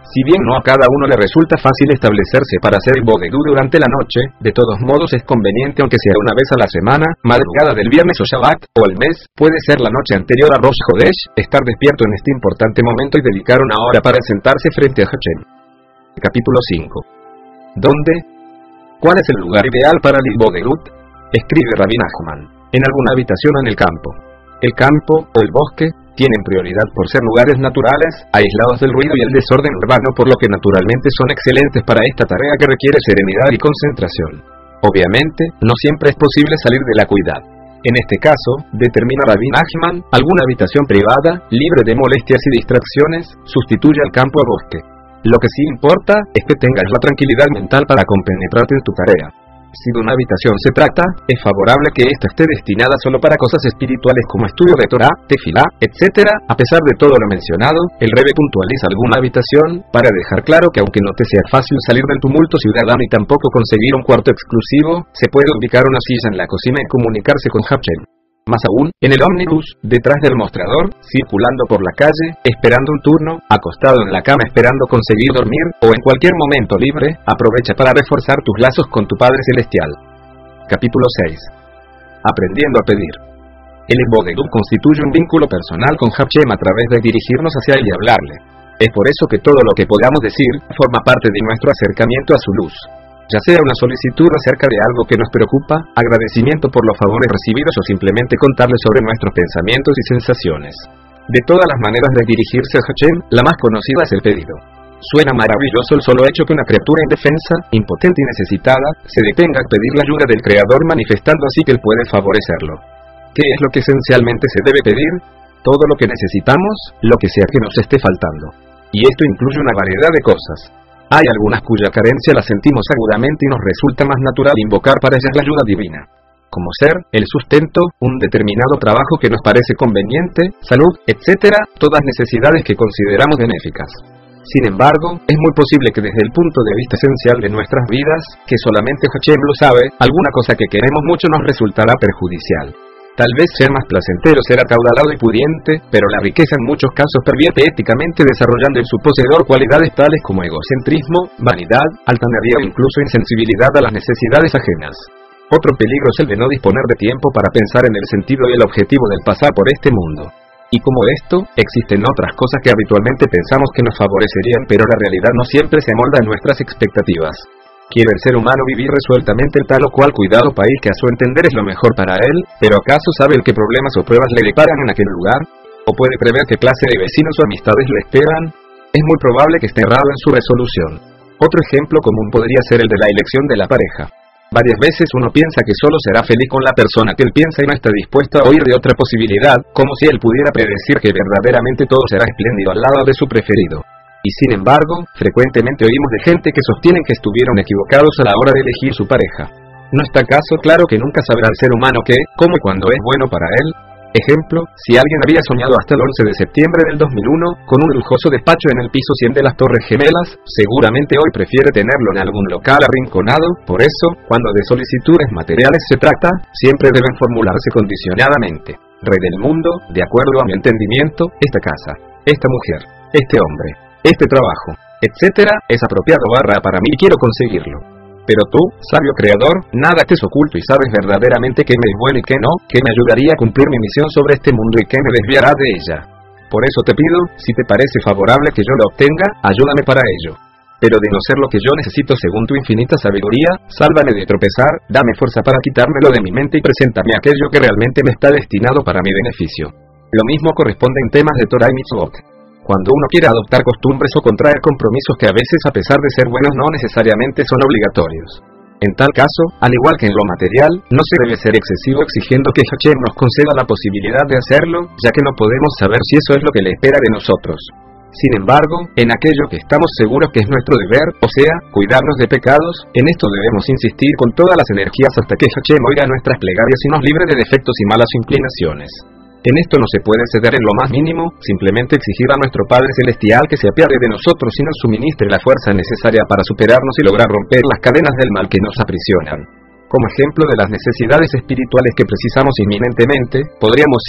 A: Si bien no a cada uno le resulta fácil establecerse para hacer el bodegú durante la noche, de todos modos es conveniente, aunque sea una vez a la semana, madrugada del viernes o Shabbat, o el mes, puede ser la noche anterior a Rosh Hodesh, estar despierto en este importante momento y dedicar una hora para sentarse frente a Hashem. Capítulo cinco. ¿Dónde? ¿Cuál es el lugar ideal para el bodegú? Escribe Rabbi Nachman. En alguna habitación en el campo. El campo, o el bosque, tienen prioridad por ser lugares naturales, aislados del ruido y el desorden urbano, por lo que naturalmente son excelentes para esta tarea que requiere serenidad y concentración. Obviamente, no siempre es posible salir de la cuidad. En este caso, determina Rabbi Nachman, alguna habitación privada, libre de molestias y distracciones, sustituye al campo o bosque. Lo que sí importa, es que tengas la tranquilidad mental para compenetrarte en tu tarea. Si de una habitación se trata, es favorable que ésta esté destinada solo para cosas espirituales como estudio de Torah, tefilá, etcétera. A pesar de todo lo mencionado, el Rebbe puntualiza alguna habitación, para dejar claro que aunque no te sea fácil salir del tumulto ciudadano y tampoco conseguir un cuarto exclusivo, se puede ubicar una silla en la cocina y comunicarse con Hashem. Más aún, en el ómnibus, detrás del mostrador, circulando por la calle, esperando un turno, acostado en la cama esperando conseguir dormir, o en cualquier momento libre, aprovecha para reforzar tus lazos con tu Padre Celestial. Capítulo seis. Aprendiendo a pedir. El bodegú constituye un vínculo personal con Hashem a través de dirigirnos hacia él y hablarle. Es por eso que todo lo que podamos decir, forma parte de nuestro acercamiento a su luz. Ya sea una solicitud acerca de algo que nos preocupa, agradecimiento por los favores recibidos o simplemente contarle sobre nuestros pensamientos y sensaciones. De todas las maneras de dirigirse a Hashem, la más conocida es el pedido. Suena maravilloso el solo hecho que una criatura indefensa, impotente y necesitada, se detenga a pedir la ayuda del Creador manifestando así que él puede favorecerlo. ¿Qué es lo que esencialmente se debe pedir? Todo lo que necesitamos, lo que sea que nos esté faltando. Y esto incluye una variedad de cosas. Hay algunas cuya carencia la sentimos agudamente y nos resulta más natural invocar para ellas la ayuda divina. Como ser, el sustento, un determinado trabajo que nos parece conveniente, salud, etcétera, todas necesidades que consideramos benéficas. Sin embargo, es muy posible que desde el punto de vista esencial de nuestras vidas, que solamente Hashem lo sabe, alguna cosa que queremos mucho nos resultará perjudicial. Tal vez sea más placentero ser acaudalado y pudiente, pero la riqueza en muchos casos pervierte éticamente desarrollando en su poseedor cualidades tales como egocentrismo, vanidad, altanería o incluso insensibilidad a las necesidades ajenas. Otro peligro es el de no disponer de tiempo para pensar en el sentido y el objetivo del pasar por este mundo. Y como esto, existen otras cosas que habitualmente pensamos que nos favorecerían, pero la realidad no siempre se amolda a nuestras expectativas. ¿Quiere el ser humano vivir resueltamente el tal o cual cuidado país que a su entender es lo mejor para él? ¿Pero acaso sabe el qué problemas o pruebas le deparan en aquel lugar? ¿O puede prever qué clase de vecinos o amistades le esperan? Es muy probable que esté errado en su resolución. Otro ejemplo común podría ser el de la elección de la pareja. Varias veces uno piensa que solo será feliz con la persona que él piensa y no está dispuesto a oír de otra posibilidad, como si él pudiera predecir que verdaderamente todo será espléndido al lado de su preferido. Y sin embargo, frecuentemente oímos de gente que sostienen que estuvieron equivocados a la hora de elegir su pareja. ¿No está acaso claro que nunca sabrá el ser humano qué, cómo y cuándo es bueno para él? Ejemplo, si alguien había soñado hasta el once de septiembre del dos mil uno, con un lujoso despacho en el piso cien de las Torres Gemelas, seguramente hoy prefiere tenerlo en algún local arrinconado. Por eso, cuando de solicitudes materiales se trata, siempre deben formularse condicionadamente. Rey del mundo, de acuerdo a mi entendimiento, esta casa, esta mujer, este hombre, este trabajo, etcétera, es apropiado barra para mí y quiero conseguirlo. Pero tú, sabio creador, nada te es oculto y sabes verdaderamente qué me es bueno y qué no, qué me ayudaría a cumplir mi misión sobre este mundo y qué me desviará de ella. Por eso te pido, si te parece favorable que yo lo obtenga, ayúdame para ello. Pero de no ser lo que yo necesito según tu infinita sabiduría, sálvame de tropezar, dame fuerza para quitármelo de mi mente y preséntame aquello que realmente me está destinado para mi beneficio. Lo mismo corresponde en temas de Torah y Mitzvot. Cuando uno quiere adoptar costumbres o contraer compromisos que a veces a pesar de ser buenos no necesariamente son obligatorios. En tal caso, al igual que en lo material, no se debe ser excesivo exigiendo que Hashem nos conceda la posibilidad de hacerlo, ya que no podemos saber si eso es lo que le espera de nosotros. Sin embargo, en aquello que estamos seguros que es nuestro deber, o sea, cuidarnos de pecados, en esto debemos insistir con todas las energías hasta que Hashem oiga nuestras plegarias y nos libre de defectos y malas inclinaciones. En esto no se puede ceder en lo más mínimo, simplemente exigir a nuestro Padre Celestial que se apiade de nosotros y nos suministre la fuerza necesaria para superarnos y lograr romper las cadenas del mal que nos aprisionan. Como ejemplo de las necesidades espirituales que precisamos inminentemente, podríamos citar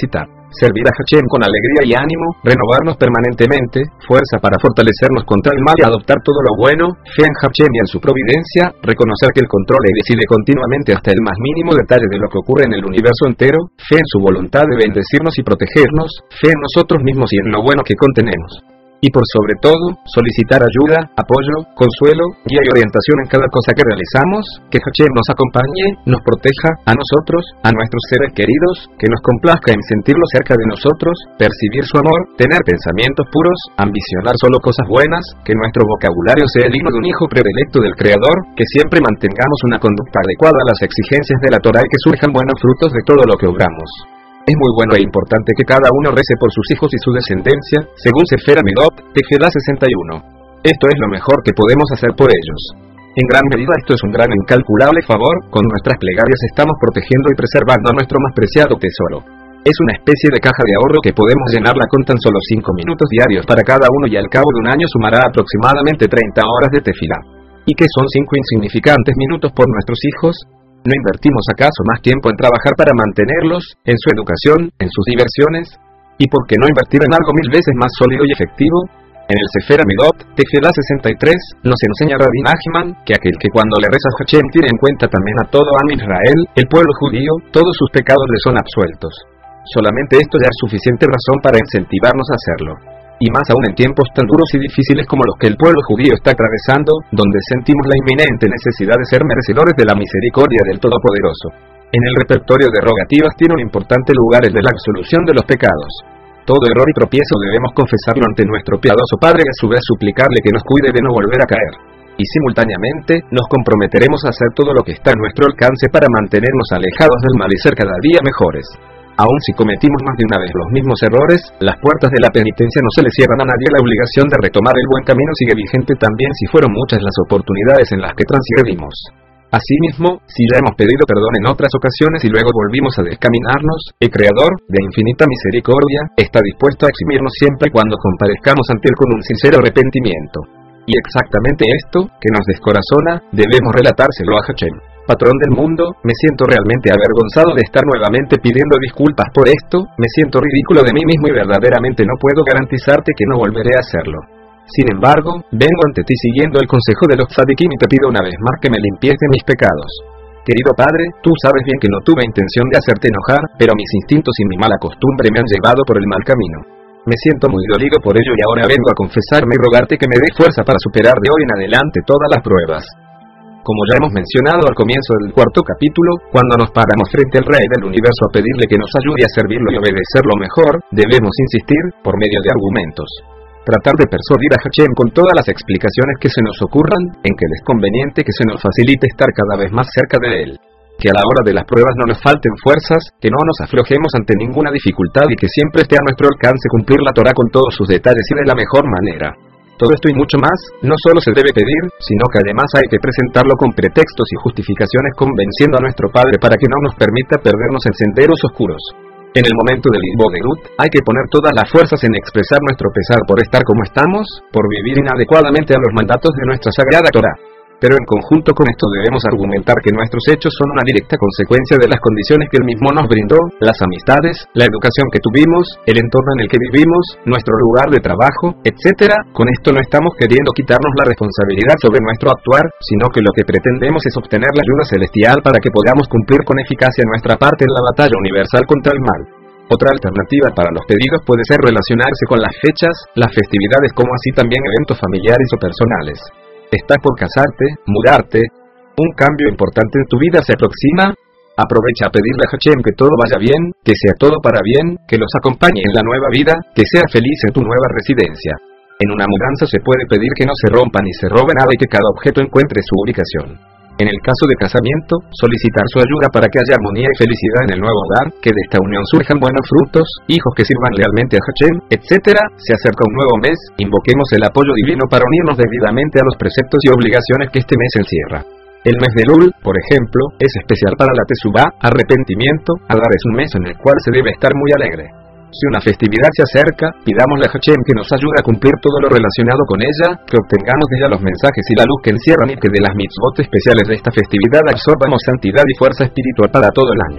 A: servir a Hashem con alegría y ánimo, renovarnos permanentemente, fuerza para fortalecernos contra el mal y adoptar todo lo bueno, fe en Hashem y en su providencia, reconocer que el control y decide continuamente hasta el más mínimo detalle de lo que ocurre en el universo entero, fe en su voluntad de bendecirnos y protegernos, fe en nosotros mismos y en lo bueno que contenemos. Y por sobre todo, solicitar ayuda, apoyo, consuelo, guía y orientación en cada cosa que realizamos, que Hashem nos acompañe, nos proteja, a nosotros, a nuestros seres queridos, que nos complazca en sentirlo cerca de nosotros, percibir su amor, tener pensamientos puros, ambicionar solo cosas buenas, que nuestro vocabulario sea digno de un hijo predilecto del Creador, que siempre mantengamos una conducta adecuada a las exigencias de la Torá y que surjan buenos frutos de todo lo que obramos. Es muy bueno e importante que cada uno rece por sus hijos y su descendencia, según Sefer Amidot, Tefilá sesenta y uno. Esto es lo mejor que podemos hacer por ellos. En gran medida esto es un gran e incalculable favor, con nuestras plegarias estamos protegiendo y preservando a nuestro más preciado tesoro. Es una especie de caja de ahorro que podemos llenarla con tan solo cinco minutos diarios para cada uno y al cabo de un año sumará aproximadamente treinta horas de tefilá. ¿Y qué son cinco insignificantes minutos por nuestros hijos? ¿No invertimos acaso más tiempo en trabajar para mantenerlos, en su educación, en sus diversiones? ¿Y por qué no invertir en algo mil veces más sólido y efectivo? En el Sefer Amidot, Tefilá sesenta y tres, nos enseña Rabbi Nachman, que aquel que cuando le reza a Hashem tiene en cuenta también a todo Am Israel, el pueblo judío, todos sus pecados le son absueltos. Solamente esto ya es suficiente razón para incentivarnos a hacerlo. Y más aún en tiempos tan duros y difíciles como los que el pueblo judío está atravesando, donde sentimos la inminente necesidad de ser merecedores de la misericordia del Todopoderoso. En el repertorio de rogativas tiene un importante lugar el de la absolución de los pecados. Todo error y tropiezo debemos confesarlo ante nuestro piadoso Padre y a su vez suplicarle que nos cuide de no volver a caer. Y simultáneamente, nos comprometeremos a hacer todo lo que está a nuestro alcance para mantenernos alejados del mal y ser cada día mejores. Aun si cometimos más de una vez los mismos errores, las puertas de la penitencia no se le cierran a nadie. La obligación de retomar el buen camino sigue vigente también si fueron muchas las oportunidades en las que transgredimos. Asimismo, si ya hemos pedido perdón en otras ocasiones y luego volvimos a descaminarnos, el Creador, de infinita misericordia, está dispuesto a eximirnos siempre y cuando comparezcamos ante Él con un sincero arrepentimiento. Y exactamente esto, que nos descorazona, debemos relatárselo a Hashem. Patrón del mundo, me siento realmente avergonzado de estar nuevamente pidiendo disculpas por esto, me siento ridículo de mí mismo y verdaderamente no puedo garantizarte que no volveré a hacerlo. Sin embargo, vengo ante ti siguiendo el consejo de los tzadikim y te pido una vez más que me limpies de mis pecados. Querido Padre, tú sabes bien que no tuve intención de hacerte enojar, pero mis instintos y mi mala costumbre me han llevado por el mal camino. Me siento muy dolido por ello y ahora vengo a confesarme y rogarte que me dé fuerza para superar de hoy en adelante todas las pruebas. Como ya hemos mencionado al comienzo del cuarto capítulo, cuando nos paramos frente al Rey del Universo a pedirle que nos ayude a servirlo y obedecerlo mejor, debemos insistir, por medio de argumentos. Tratar de persuadir a Hashem con todas las explicaciones que se nos ocurran, en que es conveniente que se nos facilite estar cada vez más cerca de Él. Que a la hora de las pruebas no nos falten fuerzas, que no nos aflojemos ante ninguna dificultad y que siempre esté a nuestro alcance cumplir la Torá con todos sus detalles y de la mejor manera. Todo esto y mucho más, no solo se debe pedir, sino que además hay que presentarlo con pretextos y justificaciones convenciendo a nuestro Padre para que no nos permita perdernos en senderos oscuros. En el momento del Hitbodedut, hay que poner todas las fuerzas en expresar nuestro pesar por estar como estamos, por vivir inadecuadamente a los mandatos de nuestra sagrada Torá. Pero en conjunto con esto debemos argumentar que nuestros hechos son una directa consecuencia de las condiciones que Él mismo nos brindó, las amistades, la educación que tuvimos, el entorno en el que vivimos, nuestro lugar de trabajo, etcétera. Con esto no estamos queriendo quitarnos la responsabilidad sobre nuestro actuar, sino que lo que pretendemos es obtener la ayuda celestial para que podamos cumplir con eficacia nuestra parte en la batalla universal contra el mal. Otra alternativa para los pedidos puede ser relacionarse con las fechas, las festividades como así también eventos familiares o personales. ¿Estás por casarte, mudarte? ¿Un cambio importante en tu vida se aproxima? Aprovecha a pedirle a Hashem que todo vaya bien, que sea todo para bien, que los acompañe en la nueva vida, que sea feliz en tu nueva residencia. En una mudanza se puede pedir que no se rompa ni se robe nada y que cada objeto encuentre su ubicación. En el caso de casamiento, solicitar su ayuda para que haya armonía y felicidad en el nuevo hogar, que de esta unión surjan buenos frutos, hijos que sirvan lealmente a Hashem, etcétera. Se acerca un nuevo mes, invoquemos el apoyo divino para unirnos debidamente a los preceptos y obligaciones que este mes encierra. El mes de Elul, por ejemplo, es especial para la Teshuvá, arrepentimiento. Adar es un mes en el cual se debe estar muy alegre. Si una festividad se acerca, pidámosle a Hashem que nos ayude a cumplir todo lo relacionado con ella, que obtengamos de ella los mensajes y la luz que encierran y que de las mitzvot especiales de esta festividad absorbamos santidad y fuerza espiritual para todo el año.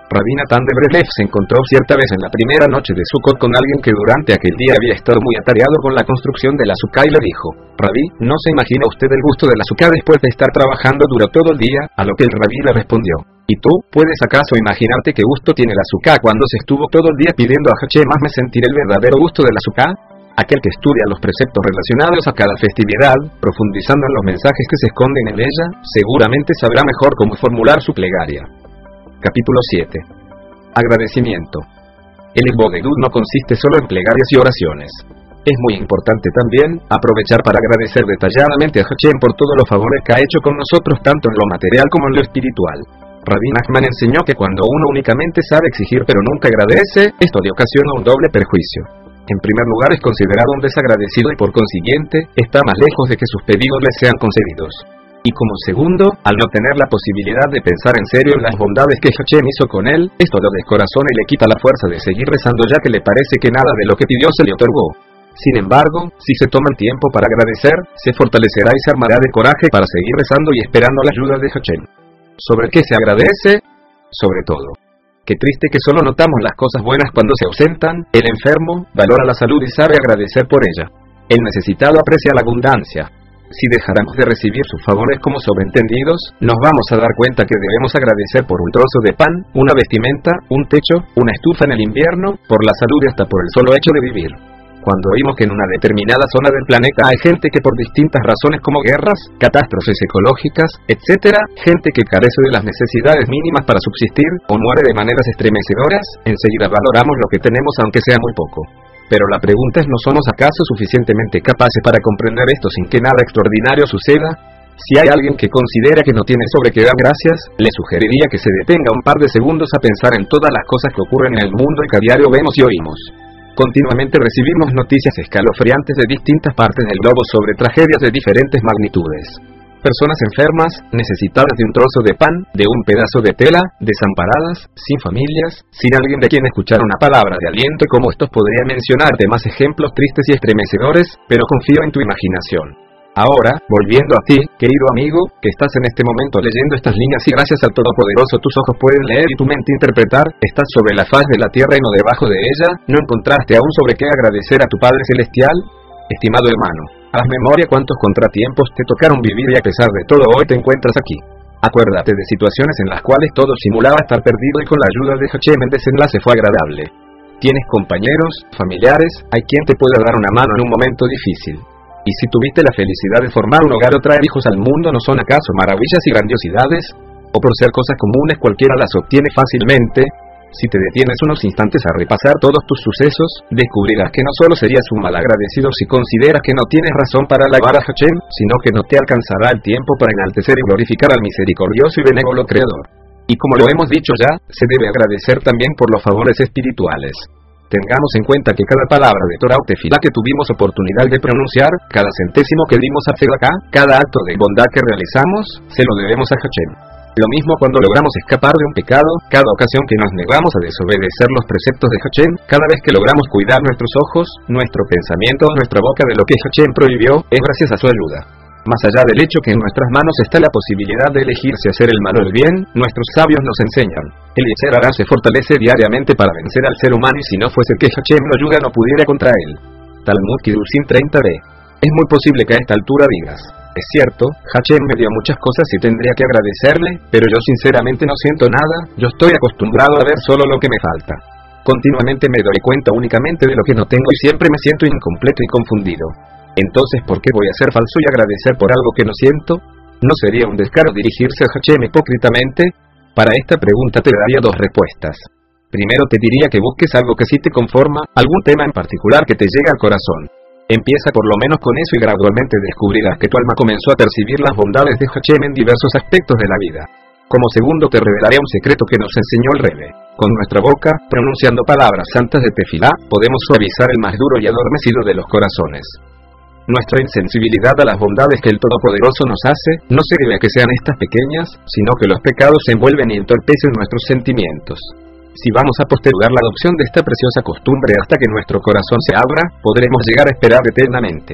A: Rabbi Natán de Breslev se encontró cierta vez en la primera noche de Sukkot con alguien que durante aquel día había estado muy atareado con la construcción de la Sukkah y le dijo: Rabí, ¿no se imagina usted el gusto de la Sukkah después de estar trabajando duro todo el día? A lo que el Rabí le respondió: ¿y tú, puedes acaso imaginarte qué gusto tiene la Sukkah cuando se estuvo todo el día pidiendo a Hashem hazme sentir el verdadero gusto de la Sukkah? Aquel que estudia los preceptos relacionados a cada festividad, profundizando en los mensajes que se esconden en ella, seguramente sabrá mejor cómo formular su plegaria. Capítulo siete. Agradecimiento. El Isbodedut no consiste solo en plegarias y oraciones. Es muy importante también aprovechar para agradecer detalladamente a Hashem por todos los favores que ha hecho con nosotros tanto en lo material como en lo espiritual. Rabbi Nachman enseñó que cuando uno únicamente sabe exigir pero nunca agradece, esto le ocasiona un doble perjuicio. En primer lugar, es considerado un desagradecido y por consiguiente, está más lejos de que sus pedidos le sean concedidos. Y como segundo, al no tener la posibilidad de pensar en serio en las bondades que Hashem hizo con él, esto lo descorazona y le quita la fuerza de seguir rezando ya que le parece que nada de lo que pidió se le otorgó. Sin embargo, si se toma el tiempo para agradecer, se fortalecerá y se armará de coraje para seguir rezando y esperando la ayuda de Hashem. ¿Sobre qué se agradece? Sobre todo. Qué triste que solo notamos las cosas buenas cuando se ausentan. El enfermo valora la salud y sabe agradecer por ella. El necesitado aprecia la abundancia. Si dejáramos de recibir sus favores como sobreentendidos, nos vamos a dar cuenta que debemos agradecer por un trozo de pan, una vestimenta, un techo, una estufa en el invierno, por la salud y hasta por el solo hecho de vivir. Cuando oímos que en una determinada zona del planeta hay gente que por distintas razones como guerras, catástrofes ecológicas, etcétera, gente que carece de las necesidades mínimas para subsistir, o muere de maneras estremecedoras, enseguida valoramos lo que tenemos aunque sea muy poco. Pero la pregunta es, ¿no somos acaso suficientemente capaces para comprender esto sin que nada extraordinario suceda? Si hay alguien que considera que no tiene sobre qué dar gracias, le sugeriría que se detenga un par de segundos a pensar en todas las cosas que ocurren en el mundo y que a diario vemos y oímos. Continuamente recibimos noticias escalofriantes de distintas partes del globo sobre tragedias de diferentes magnitudes. Personas enfermas, necesitadas de un trozo de pan, de un pedazo de tela, desamparadas, sin familias, sin alguien de quien escuchar una palabra de aliento, y como estos podría mencionarte más ejemplos tristes y estremecedores, pero confío en tu imaginación. Ahora, volviendo a ti, querido amigo, que estás en este momento leyendo estas líneas y gracias al Todopoderoso tus ojos pueden leer y tu mente interpretar, estás sobre la faz de la tierra y no debajo de ella, ¿no encontraste aún sobre qué agradecer a tu Padre Celestial? Estimado hermano, haz memoria cuántos contratiempos te tocaron vivir y a pesar de todo hoy te encuentras aquí. Acuérdate de situaciones en las cuales todo simulaba estar perdido y con la ayuda de Hashem el desenlace fue agradable. Tienes compañeros, familiares, hay quien te pueda dar una mano en un momento difícil. Y si tuviste la felicidad de formar un hogar o traer hijos al mundo, ¿no son acaso maravillas y grandiosidades? O por ser cosas comunes cualquiera las obtiene fácilmente. Si te detienes unos instantes a repasar todos tus sucesos, descubrirás que no solo serías un malagradecido si consideras que no tienes razón para alabar a Hashem, sino que no te alcanzará el tiempo para enaltecer y glorificar al misericordioso y benévolo Creador. Y como lo hemos dicho ya, se debe agradecer también por los favores espirituales. Tengamos en cuenta que cada palabra de Torah o tefilá que tuvimos oportunidad de pronunciar, cada centésimo que dimos a Tzedakah, cada acto de bondad que realizamos, se lo debemos a Hashem. Lo mismo cuando logramos escapar de un pecado, cada ocasión que nos negamos a desobedecer los preceptos de Hashem, cada vez que logramos cuidar nuestros ojos, nuestro pensamiento, nuestra boca de lo que Hashem prohibió, es gracias a su ayuda. Más allá del hecho que en nuestras manos está la posibilidad de elegir si hacer el mal o el bien, nuestros sabios nos enseñan. El Yetzer Hará se fortalece diariamente para vencer al ser humano y si no fuese que Hashem lo ayuda no pudiera contra él. Talmud Kiddushin treinta b. Es muy posible que a esta altura digas: es cierto, Hashem me dio muchas cosas y tendría que agradecerle, pero yo sinceramente no siento nada, yo estoy acostumbrado a ver solo lo que me falta. Continuamente me doy cuenta únicamente de lo que no tengo y siempre me siento incompleto y confundido. Entonces, ¿por qué voy a ser falso y agradecer por algo que no siento? ¿No sería un descaro dirigirse a Hashem hipócritamente? Para esta pregunta te daría dos respuestas. Primero te diría que busques algo que sí te conforma, algún tema en particular que te llegue al corazón. Empieza por lo menos con eso y gradualmente descubrirás que tu alma comenzó a percibir las bondades de Hashem en diversos aspectos de la vida. Como segundo te revelaré un secreto que nos enseñó el Rebbe. Con nuestra boca, pronunciando palabras santas de tefilá, podemos suavizar el más duro y adormecido de los corazones. Nuestra insensibilidad a las bondades que el Todopoderoso nos hace, no se debe a que sean estas pequeñas, sino que los pecados se envuelven y entorpecen nuestros sentimientos. Si vamos a postergar la adopción de esta preciosa costumbre hasta que nuestro corazón se abra, podremos llegar a esperar eternamente.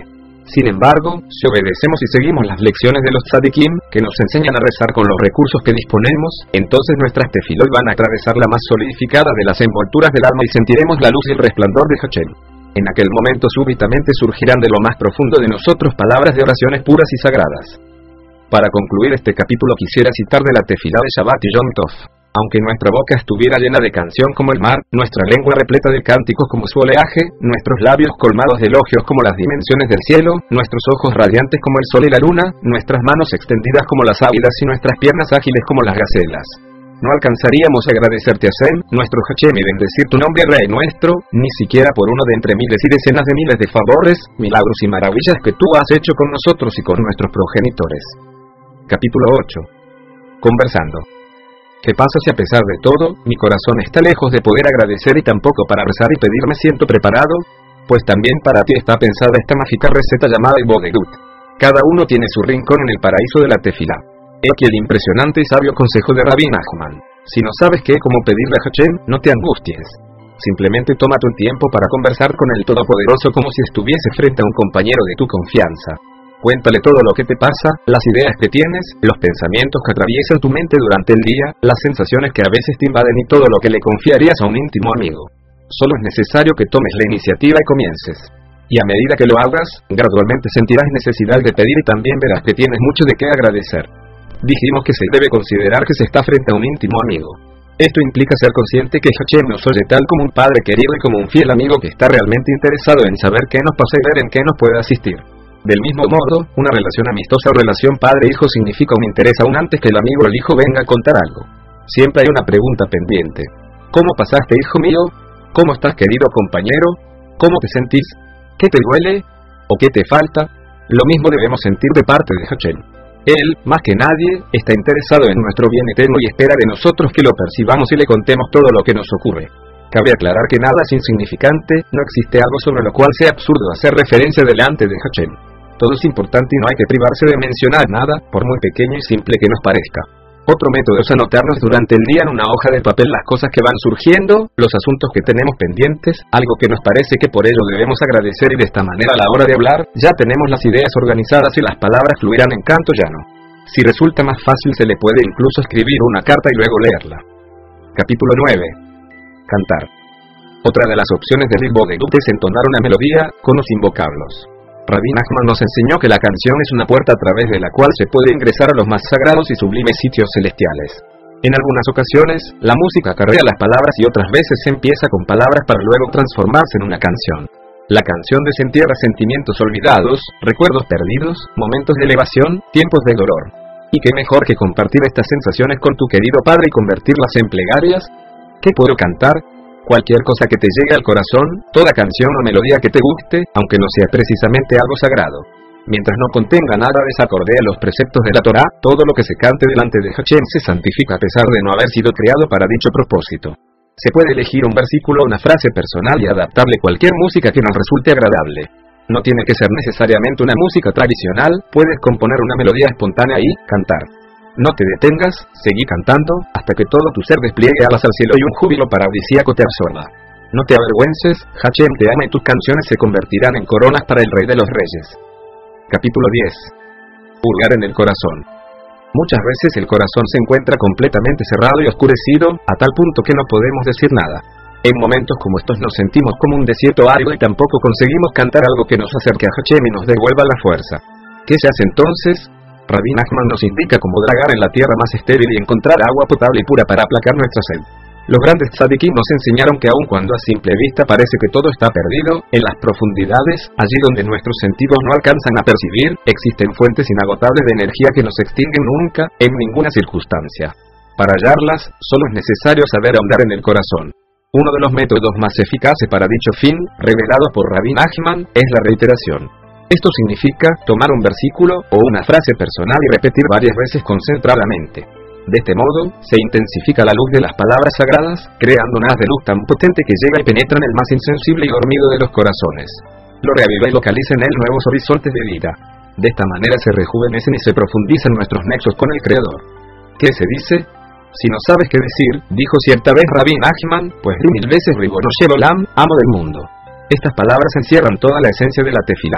A: Sin embargo, si obedecemos y seguimos las lecciones de los tzadikim, que nos enseñan a rezar con los recursos que disponemos, entonces nuestras tefilot van a atravesar la más solidificada de las envolturas del alma y sentiremos la luz y el resplandor de Hashem. En aquel momento súbitamente surgirán de lo más profundo de nosotros palabras de oraciones puras y sagradas. Para concluir este capítulo quisiera citar de la tefilá de Shabbat y Yom Tov. Aunque nuestra boca estuviera llena de canción como el mar, nuestra lengua repleta de cánticos como su oleaje, nuestros labios colmados de elogios como las dimensiones del cielo, nuestros ojos radiantes como el sol y la luna, nuestras manos extendidas como las águilas y nuestras piernas ágiles como las gacelas. No alcanzaríamos a agradecerte a Hashem, nuestro Hashem, y bendecir tu nombre, Rey nuestro, ni siquiera por uno de entre miles y decenas de miles de favores, milagros y maravillas que tú has hecho con nosotros y con nuestros progenitores. Capítulo ocho. Conversando. ¿Qué pasa si a pesar de todo, mi corazón está lejos de poder agradecer y tampoco para rezar y pedir me siento preparado? Pues también para ti está pensada esta mágica receta llamada Ibodedut. Cada uno tiene su rincón en el paraíso de la tefilá. He aquí el impresionante y sabio consejo de Rabbi Nachman. Si no sabes qué cómo pedirle a Hashem, no te angusties. Simplemente toma tu tiempo para conversar con el Todopoderoso como si estuviese frente a un compañero de tu confianza. Cuéntale todo lo que te pasa, las ideas que tienes, los pensamientos que atraviesan tu mente durante el día, las sensaciones que a veces te invaden y todo lo que le confiarías a un íntimo amigo. Solo es necesario que tomes la iniciativa y comiences. Y a medida que lo hagas, gradualmente sentirás necesidad de pedir y también verás que tienes mucho de qué agradecer. Dijimos que se debe considerar que se está frente a un íntimo amigo. Esto implica ser consciente que Hashem nos oye tal como un padre querido y como un fiel amigo que está realmente interesado en saber qué nos pasa y ver en qué nos puede asistir. Del mismo modo, una relación amistosa o relación padre-hijo significa un interés aún antes que el amigo o el hijo venga a contar algo. Siempre hay una pregunta pendiente. ¿Cómo pasaste, hijo mío? ¿Cómo estás, querido compañero? ¿Cómo te sentís? ¿Qué te duele? ¿O qué te falta? Lo mismo debemos sentir de parte de Hashem. Él, más que nadie, está interesado en nuestro bien eterno y espera de nosotros que lo percibamos y le contemos todo lo que nos ocurre. Cabe aclarar que nada es insignificante, no existe algo sobre lo cual sea absurdo hacer referencia delante de Hashem. Todo es importante y no hay que privarse de mencionar nada, por muy pequeño y simple que nos parezca. Otro método es anotarnos durante el día en una hoja de papel las cosas que van surgiendo, los asuntos que tenemos pendientes, algo que nos parece que por ello debemos agradecer y de esta manera a la hora de hablar, ya tenemos las ideas organizadas y las palabras fluirán en canto llano. Si resulta más fácil se le puede incluso escribir una carta y luego leerla. Capítulo nueve. Cantar. Otra de las opciones de Ibodedut es entonar una melodía, con o sin vocablos. Rabbi Nachman nos enseñó que la canción es una puerta a través de la cual se puede ingresar a los más sagrados y sublimes sitios celestiales. En algunas ocasiones, la música acarrea las palabras y otras veces se empieza con palabras para luego transformarse en una canción. La canción desentierra sentimientos olvidados, recuerdos perdidos, momentos de elevación, tiempos de dolor. ¿Y qué mejor que compartir estas sensaciones con tu querido Padre y convertirlas en plegarias? ¿Qué puedo cantar? Cualquier cosa que te llegue al corazón, toda canción o melodía que te guste, aunque no sea precisamente algo sagrado. Mientras no contenga nada desacorde a los preceptos de la Torá, todo lo que se cante delante de Hashem se santifica a pesar de no haber sido creado para dicho propósito. Se puede elegir un versículo o una frase personal y adaptarle cualquier música que nos resulte agradable. No tiene que ser necesariamente una música tradicional, puedes componer una melodía espontánea y cantar. No te detengas, seguí cantando, hasta que todo tu ser despliegue alas al cielo y un júbilo paradisíaco te absorba. No te avergüences, Hashem te ama y tus canciones se convertirán en coronas para el Rey de los Reyes. Capítulo diez. Pulgar en el corazón. Muchas veces el corazón se encuentra completamente cerrado y oscurecido, a tal punto que no podemos decir nada. En momentos como estos nos sentimos como un desierto árido y tampoco conseguimos cantar algo que nos acerque a Hashem y nos devuelva la fuerza. ¿Qué se hace entonces? Rabbi Nachman nos indica cómo dragar en la tierra más estéril y encontrar agua potable y pura para aplacar nuestra sed. Los grandes tzadikim nos enseñaron que aun cuando a simple vista parece que todo está perdido, en las profundidades, allí donde nuestros sentidos no alcanzan a percibir, existen fuentes inagotables de energía que no se extinguen nunca, en ninguna circunstancia. Para hallarlas, solo es necesario saber ahondar en el corazón. Uno de los métodos más eficaces para dicho fin, revelado por Rabbi Nachman, es la reiteración. Esto significa tomar un versículo o una frase personal y repetir varias veces concentradamente. De este modo, se intensifica la luz de las palabras sagradas, creando un haz de luz tan potente que llega y penetra en el más insensible y dormido de los corazones. Lo reaviva y localiza en él nuevos horizontes de vida. De esta manera se rejuvenecen y se profundizan nuestros nexos con el Creador. ¿Qué se dice? Si no sabes qué decir, dijo cierta vez Rabbi Nachman, pues di mil veces Ribono Shel Olam, amo del mundo. Estas palabras encierran toda la esencia de la tefilá.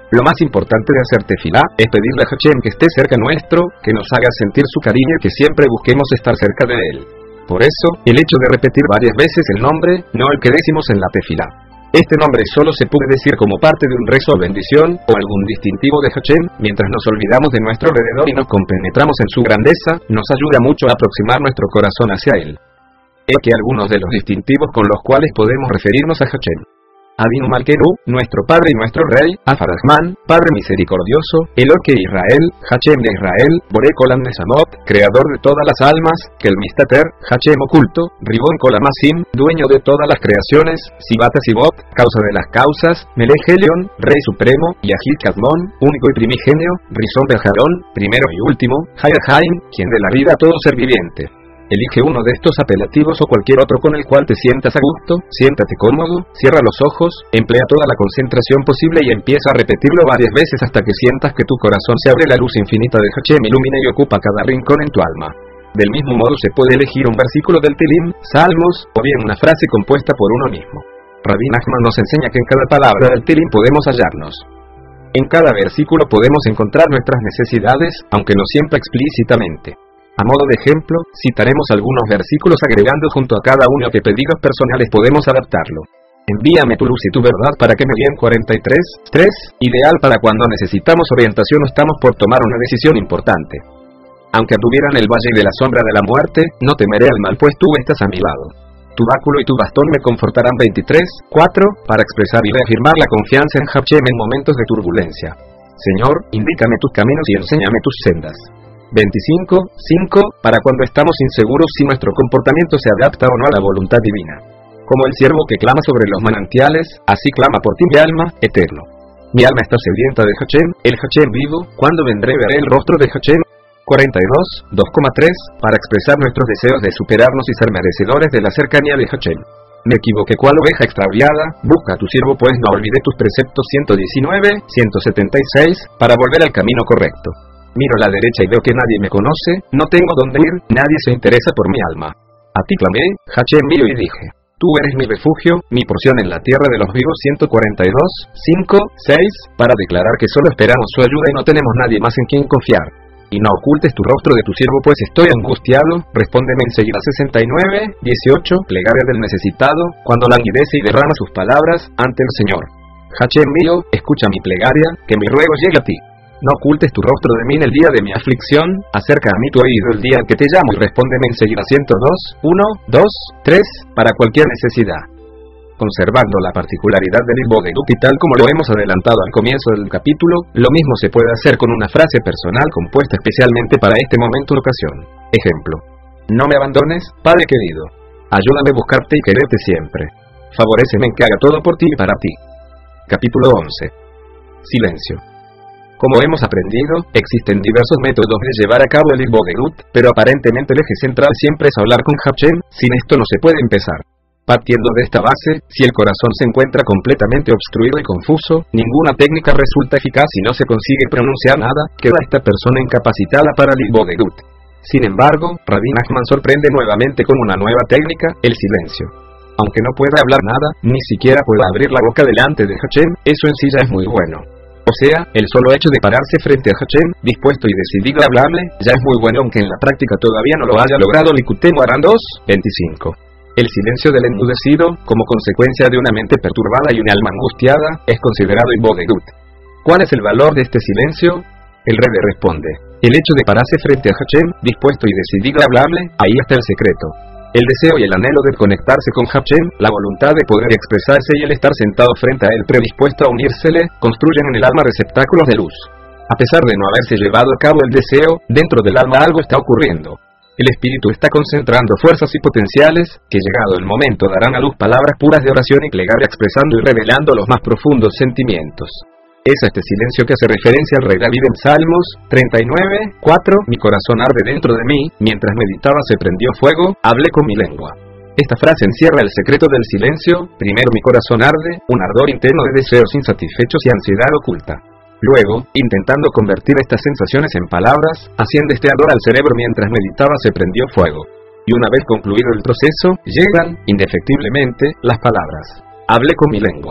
A: Lo más importante de hacer tefilá es pedirle a Hashem que esté cerca nuestro, que nos haga sentir su cariño y que siempre busquemos estar cerca de él. Por eso, el hecho de repetir varias veces el nombre, no el que decimos en la tefilá. Este nombre solo se puede decir como parte de un rezo o bendición, o algún distintivo de Hashem, mientras nos olvidamos de nuestro alrededor y nos compenetramos en su grandeza, nos ayuda mucho a aproximar nuestro corazón hacia él. He aquí algunos de los distintivos con los cuales podemos referirnos a Hashem. Adinu Malkenu, nuestro Padre y nuestro Rey, Afarahman, Padre misericordioso, Eloque Israel, Hashem de Israel, Boré Kolam Nesamot, creador de todas las almas, Kel Mistater, Hashem oculto, Ribón Kolamasim, dueño de todas las creaciones, Sibata Sibot, causa de las causas, Melech Helion, Rey supremo, Yahid Kadmon, único y primigenio, Rizón Bejarón, primero y último, Hayahaim, quien de la vida a todo ser viviente. Elige uno de estos apelativos o cualquier otro con el cual te sientas a gusto, siéntate cómodo, cierra los ojos, emplea toda la concentración posible y empieza a repetirlo varias veces hasta que sientas que tu corazón se abre, la luz infinita de Hashem ilumina y ocupa cada rincón en tu alma. Del mismo modo se puede elegir un versículo del Tilim, Salmos, o bien una frase compuesta por uno mismo. Rabbi Nachman nos enseña que en cada palabra del Tilim podemos hallarnos. En cada versículo podemos encontrar nuestras necesidades, aunque no siempre explícitamente. A modo de ejemplo, citaremos algunos versículos agregando junto a cada uno que pedidos personales podemos adaptarlo. Envíame tu luz y tu verdad para que me guíen cuarenta y tres, tres, ideal para cuando necesitamos orientación o estamos por tomar una decisión importante. Aunque anduviera en el valle de la sombra de la muerte, no temeré al mal pues tú estás a mi lado. Tu báculo y tu bastón me confortarán. Veintitrés, cuatro, para expresar y reafirmar la confianza en Hashem en momentos de turbulencia. Señor, indícame tus caminos y enséñame tus sendas. veinticinco, cinco, para cuando estamos inseguros si nuestro comportamiento se adapta o no a la voluntad divina. Como el ciervo que clama sobre los manantiales, así clama por ti mi alma, eterno. Mi alma está sedienta de Hashem, el Hashem vivo, ¿cuándo vendré veré el rostro de Hashem? cuarenta y dos, dos, tres, para expresar nuestros deseos de superarnos y ser merecedores de la cercanía de Hashem. Me equivoqué cual oveja extraviada, busca a tu siervo pues no olvidé tus preceptos. Ciento diecinueve, ciento setenta y seis, para volver al camino correcto. Miro a la derecha y veo que nadie me conoce, no tengo dónde ir, nadie se interesa por mi alma. A ti clamé, Hashem mío, y dije, tú eres mi refugio, mi porción en la tierra de los vivos. Ciento cuarenta y dos, cinco, seis, para declarar que solo esperamos su ayuda y no tenemos nadie más en quien confiar. Y no ocultes tu rostro de tu siervo pues estoy angustiado, respóndeme enseguida. Sesenta y nueve, dieciocho, plegaria del necesitado, cuando languidece y derrama sus palabras ante el Señor. Hashem mío, escucha mi plegaria, que mi ruego llegue a ti. No ocultes tu rostro de mí en el día de mi aflicción, acerca a mí tu oído el día en que te llamo y respóndeme enseguida. Ciento dos, uno, dos, tres, para cualquier necesidad. Conservando la particularidad del Ibodedut y tal como lo hemos adelantado al comienzo del capítulo, lo mismo se puede hacer con una frase personal compuesta especialmente para este momento o ocasión. Ejemplo. No me abandones, Padre querido. Ayúdame a buscarte y quererte siempre. Favoréceme en que haga todo por ti y para ti. Capítulo once. Silencio. Como hemos aprendido, existen diversos métodos de llevar a cabo el Ibodedut, pero aparentemente el eje central siempre es hablar con Hashem, sin esto no se puede empezar. Partiendo de esta base, si el corazón se encuentra completamente obstruido y confuso, ninguna técnica resulta eficaz y no se consigue pronunciar nada, queda esta persona incapacitada para el Ibodedut. Sin embargo, Rabbi Nachman sorprende nuevamente con una nueva técnica, el silencio. Aunque no pueda hablar nada, ni siquiera pueda abrir la boca delante de Hashem, eso en sí ya es muy bueno. O sea, el solo hecho de pararse frente a Hashem, dispuesto y decidido a hablarle, ya es muy bueno aunque en la práctica todavía no lo haya logrado. Likutei Moharan dos, veinticinco. El silencio del enmudecido, como consecuencia de una mente perturbada y una alma angustiada, es considerado Ibodedut. ¿Cuál es el valor de este silencio? El Rebbe responde, el hecho de pararse frente a Hashem, dispuesto y decidido a hablarle, ahí está el secreto. El deseo y el anhelo de conectarse con Hashem, la voluntad de poder expresarse y el estar sentado frente a él predispuesto a unírsele, construyen en el alma receptáculos de luz. A pesar de no haberse llevado a cabo el deseo, dentro del alma algo está ocurriendo. El espíritu está concentrando fuerzas y potenciales, que llegado el momento darán a luz palabras puras de oración y plegaria expresando y revelando los más profundos sentimientos. Es a este silencio que hace referencia el rey David en Salmos treinta y nueve, cuatro. Mi corazón arde dentro de mí, mientras meditaba se prendió fuego, hablé con mi lengua. Esta frase encierra el secreto del silencio. Primero mi corazón arde, un ardor interno de deseos insatisfechos y ansiedad oculta. Luego, intentando convertir estas sensaciones en palabras, asciende este ardor al cerebro mientras meditaba se prendió fuego. Y una vez concluido el proceso, llegan, indefectiblemente, las palabras. Hablé con mi lengua.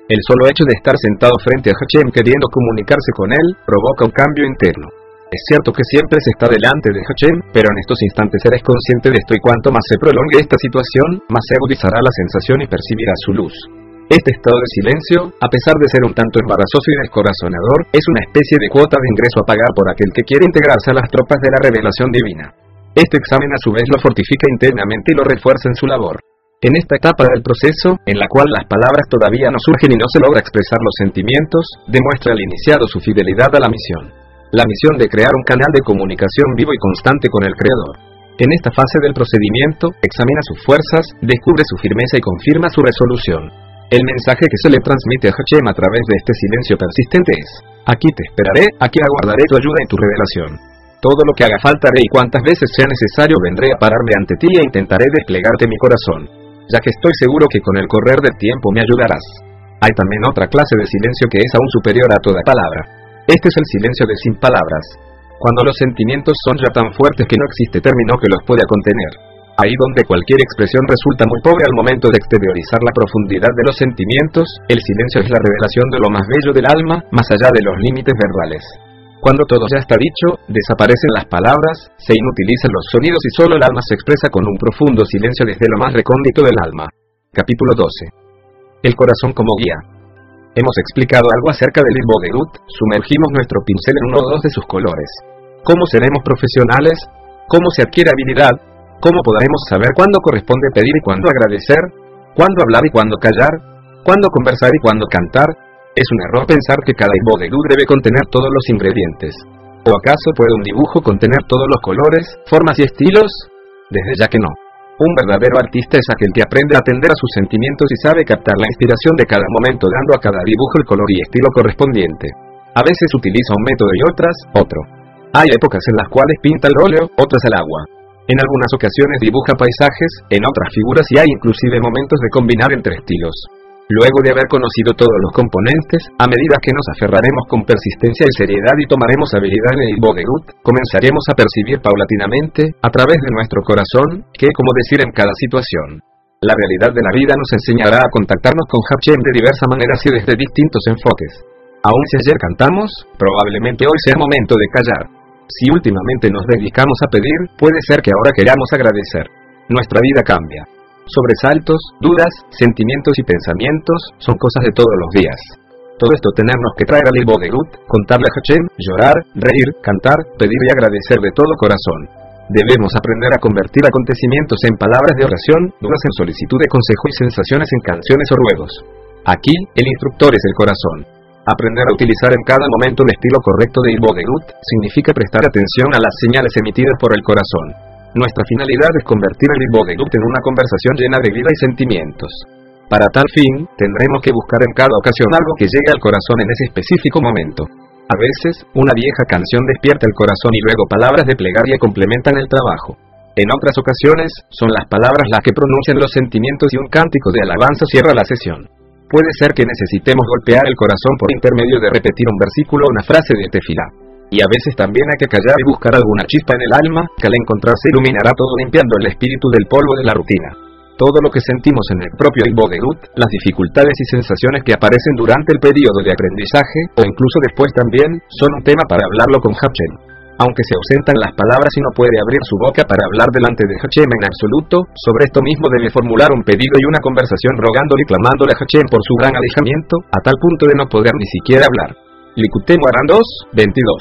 A: El solo hecho de estar sentado frente a Hashem queriendo comunicarse con él, provoca un cambio interno. Es cierto que siempre se está delante de Hashem, pero en estos instantes eres consciente de esto y cuanto más se prolongue esta situación, más se agudizará la sensación y percibirá su luz. Este estado de silencio, a pesar de ser un tanto embarazoso y descorazonador, es una especie de cuota de ingreso a pagar por aquel que quiere integrarse a las tropas de la revelación divina. Este examen a su vez lo fortifica internamente y lo refuerza en su labor. En esta etapa del proceso, en la cual las palabras todavía no surgen y no se logra expresar los sentimientos, demuestra al iniciado su fidelidad a la misión. La misión de crear un canal de comunicación vivo y constante con el Creador. En esta fase del procedimiento, examina sus fuerzas, descubre su firmeza y confirma su resolución. El mensaje que se le transmite a Hashem a través de este silencio persistente es: aquí te esperaré, aquí aguardaré tu ayuda y tu revelación. Todo lo que haga falta haré y cuantas veces sea necesario vendré a pararme ante ti e intentaré desplegarte mi corazón, ya que estoy seguro que con el correr del tiempo me ayudarás. Hay también otra clase de silencio que es aún superior a toda palabra. Este es el silencio de sin palabras. Cuando los sentimientos son ya tan fuertes que no existe término que los pueda contener. Ahí donde cualquier expresión resulta muy pobre al momento de exteriorizar la profundidad de los sentimientos, el silencio es la revelación de lo más bello del alma, más allá de los límites verbales. Cuando todo ya está dicho, desaparecen las palabras, se inutilizan los sonidos y solo el alma se expresa con un profundo silencio desde lo más recóndito del alma. Capítulo doce. El corazón como guía. Hemos explicado algo acerca del Itbodeut, sumergimos nuestro pincel en uno o dos de sus colores. ¿Cómo seremos profesionales? ¿Cómo se adquiere habilidad? ¿Cómo podremos saber cuándo corresponde pedir y cuándo agradecer? ¿Cuándo hablar y cuándo callar? ¿Cuándo conversar y cuándo cantar? Es un error pensar que cada Itbodeut debe contener todos los ingredientes. ¿O acaso puede un dibujo contener todos los colores, formas y estilos? Desde ya que no. Un verdadero artista es aquel que aprende a atender a sus sentimientos y sabe captar la inspiración de cada momento dando a cada dibujo el color y estilo correspondiente. A veces utiliza un método y otras, otro. Hay épocas en las cuales pinta al óleo, otras al agua. En algunas ocasiones dibuja paisajes, en otras figuras y hay inclusive momentos de combinar entre estilos. Luego de haber conocido todos los componentes, a medida que nos aferraremos con persistencia y seriedad y tomaremos habilidad en el Itbodeut, comenzaremos a percibir paulatinamente, a través de nuestro corazón, qué como decir en cada situación. La realidad de la vida nos enseñará a contactarnos con Hashem de diversas maneras y desde distintos enfoques. Aun si ayer cantamos, probablemente hoy sea momento de callar. Si últimamente nos dedicamos a pedir, puede ser que ahora queramos agradecer. Nuestra vida cambia. Sobresaltos, dudas, sentimientos y pensamientos, son cosas de todos los días. Todo esto tenernos que traer al Itbodeut, contarle a Hashem, llorar, reír, cantar, pedir y agradecer de todo corazón. Debemos aprender a convertir acontecimientos en palabras de oración, dudas en solicitud de consejo y sensaciones en canciones o ruegos. Aquí, el instructor es el corazón. Aprender a utilizar en cada momento el estilo correcto de Itbodeut, significa prestar atención a las señales emitidas por el corazón. Nuestra finalidad es convertir el Itbodeut en una conversación llena de vida y sentimientos. Para tal fin, tendremos que buscar en cada ocasión algo que llegue al corazón en ese específico momento. A veces, una vieja canción despierta el corazón y luego palabras de plegaria complementan el trabajo. En otras ocasiones, son las palabras las que pronuncian los sentimientos y un cántico de alabanza cierra la sesión. Puede ser que necesitemos golpear el corazón por intermedio de repetir un versículo o una frase de tefilá. Y a veces también hay que callar y buscar alguna chispa en el alma, que al encontrarse iluminará todo limpiando el espíritu del polvo de la rutina. Todo lo que sentimos en el propio Itbodeut, las dificultades y sensaciones que aparecen durante el periodo de aprendizaje, o incluso después también, son un tema para hablarlo con Hashem. Aunque se ausentan las palabras y no puede abrir su boca para hablar delante de Hashem en absoluto, sobre esto mismo debe formular un pedido y una conversación rogándole y clamándole a Hashem por su gran alejamiento, a tal punto de no poder ni siquiera hablar. Likutei Moharan dos, veintidós.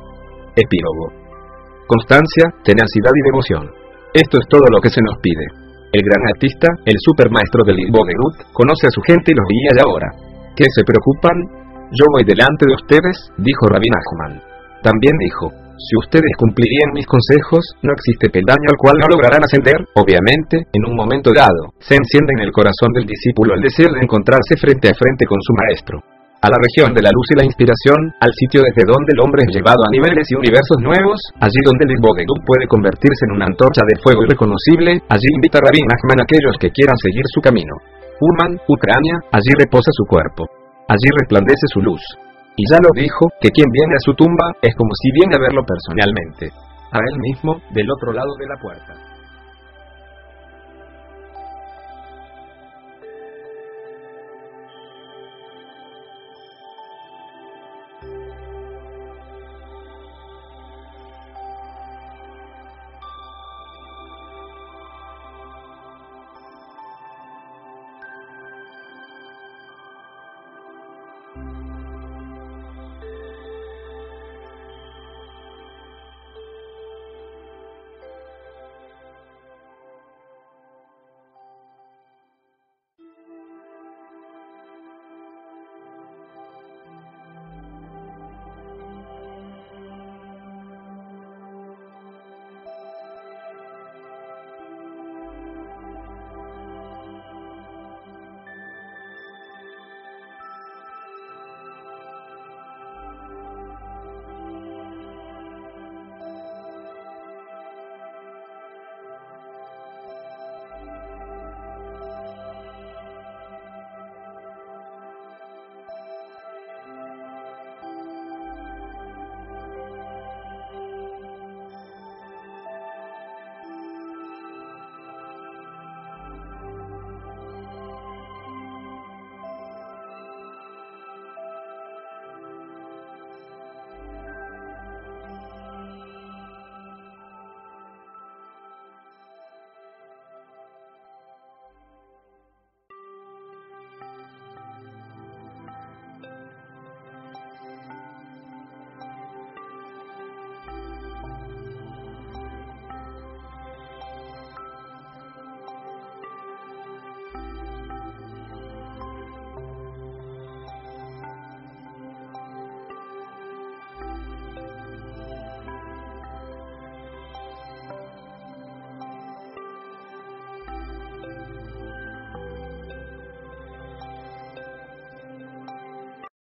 A: Epílogo. Constancia, tenacidad y devoción. Esto es todo lo que se nos pide. El gran artista, el supermaestro del Itbodeut, conoce a su gente y los guía ya ahora. ¿Qué se preocupan? Yo voy delante de ustedes, dijo Rabbi Nachman. También dijo, si ustedes cumplirían mis consejos, no existe peldaño al cual no lograrán ascender. Obviamente, en un momento dado, se enciende en el corazón del discípulo el deseo de encontrarse frente a frente con su maestro. A la región de la luz y la inspiración, al sitio desde donde el hombre es llevado a niveles y universos nuevos, allí donde el Itbodeut puede convertirse en una antorcha de fuego irreconocible, allí invita Rabbi Nachman a aquellos que quieran seguir su camino. Uman, Ucrania, allí reposa su cuerpo. Allí resplandece su luz. Y ya lo dijo, que quien viene a su tumba, es como si viene a verlo personalmente. A él mismo, del otro lado de la puerta.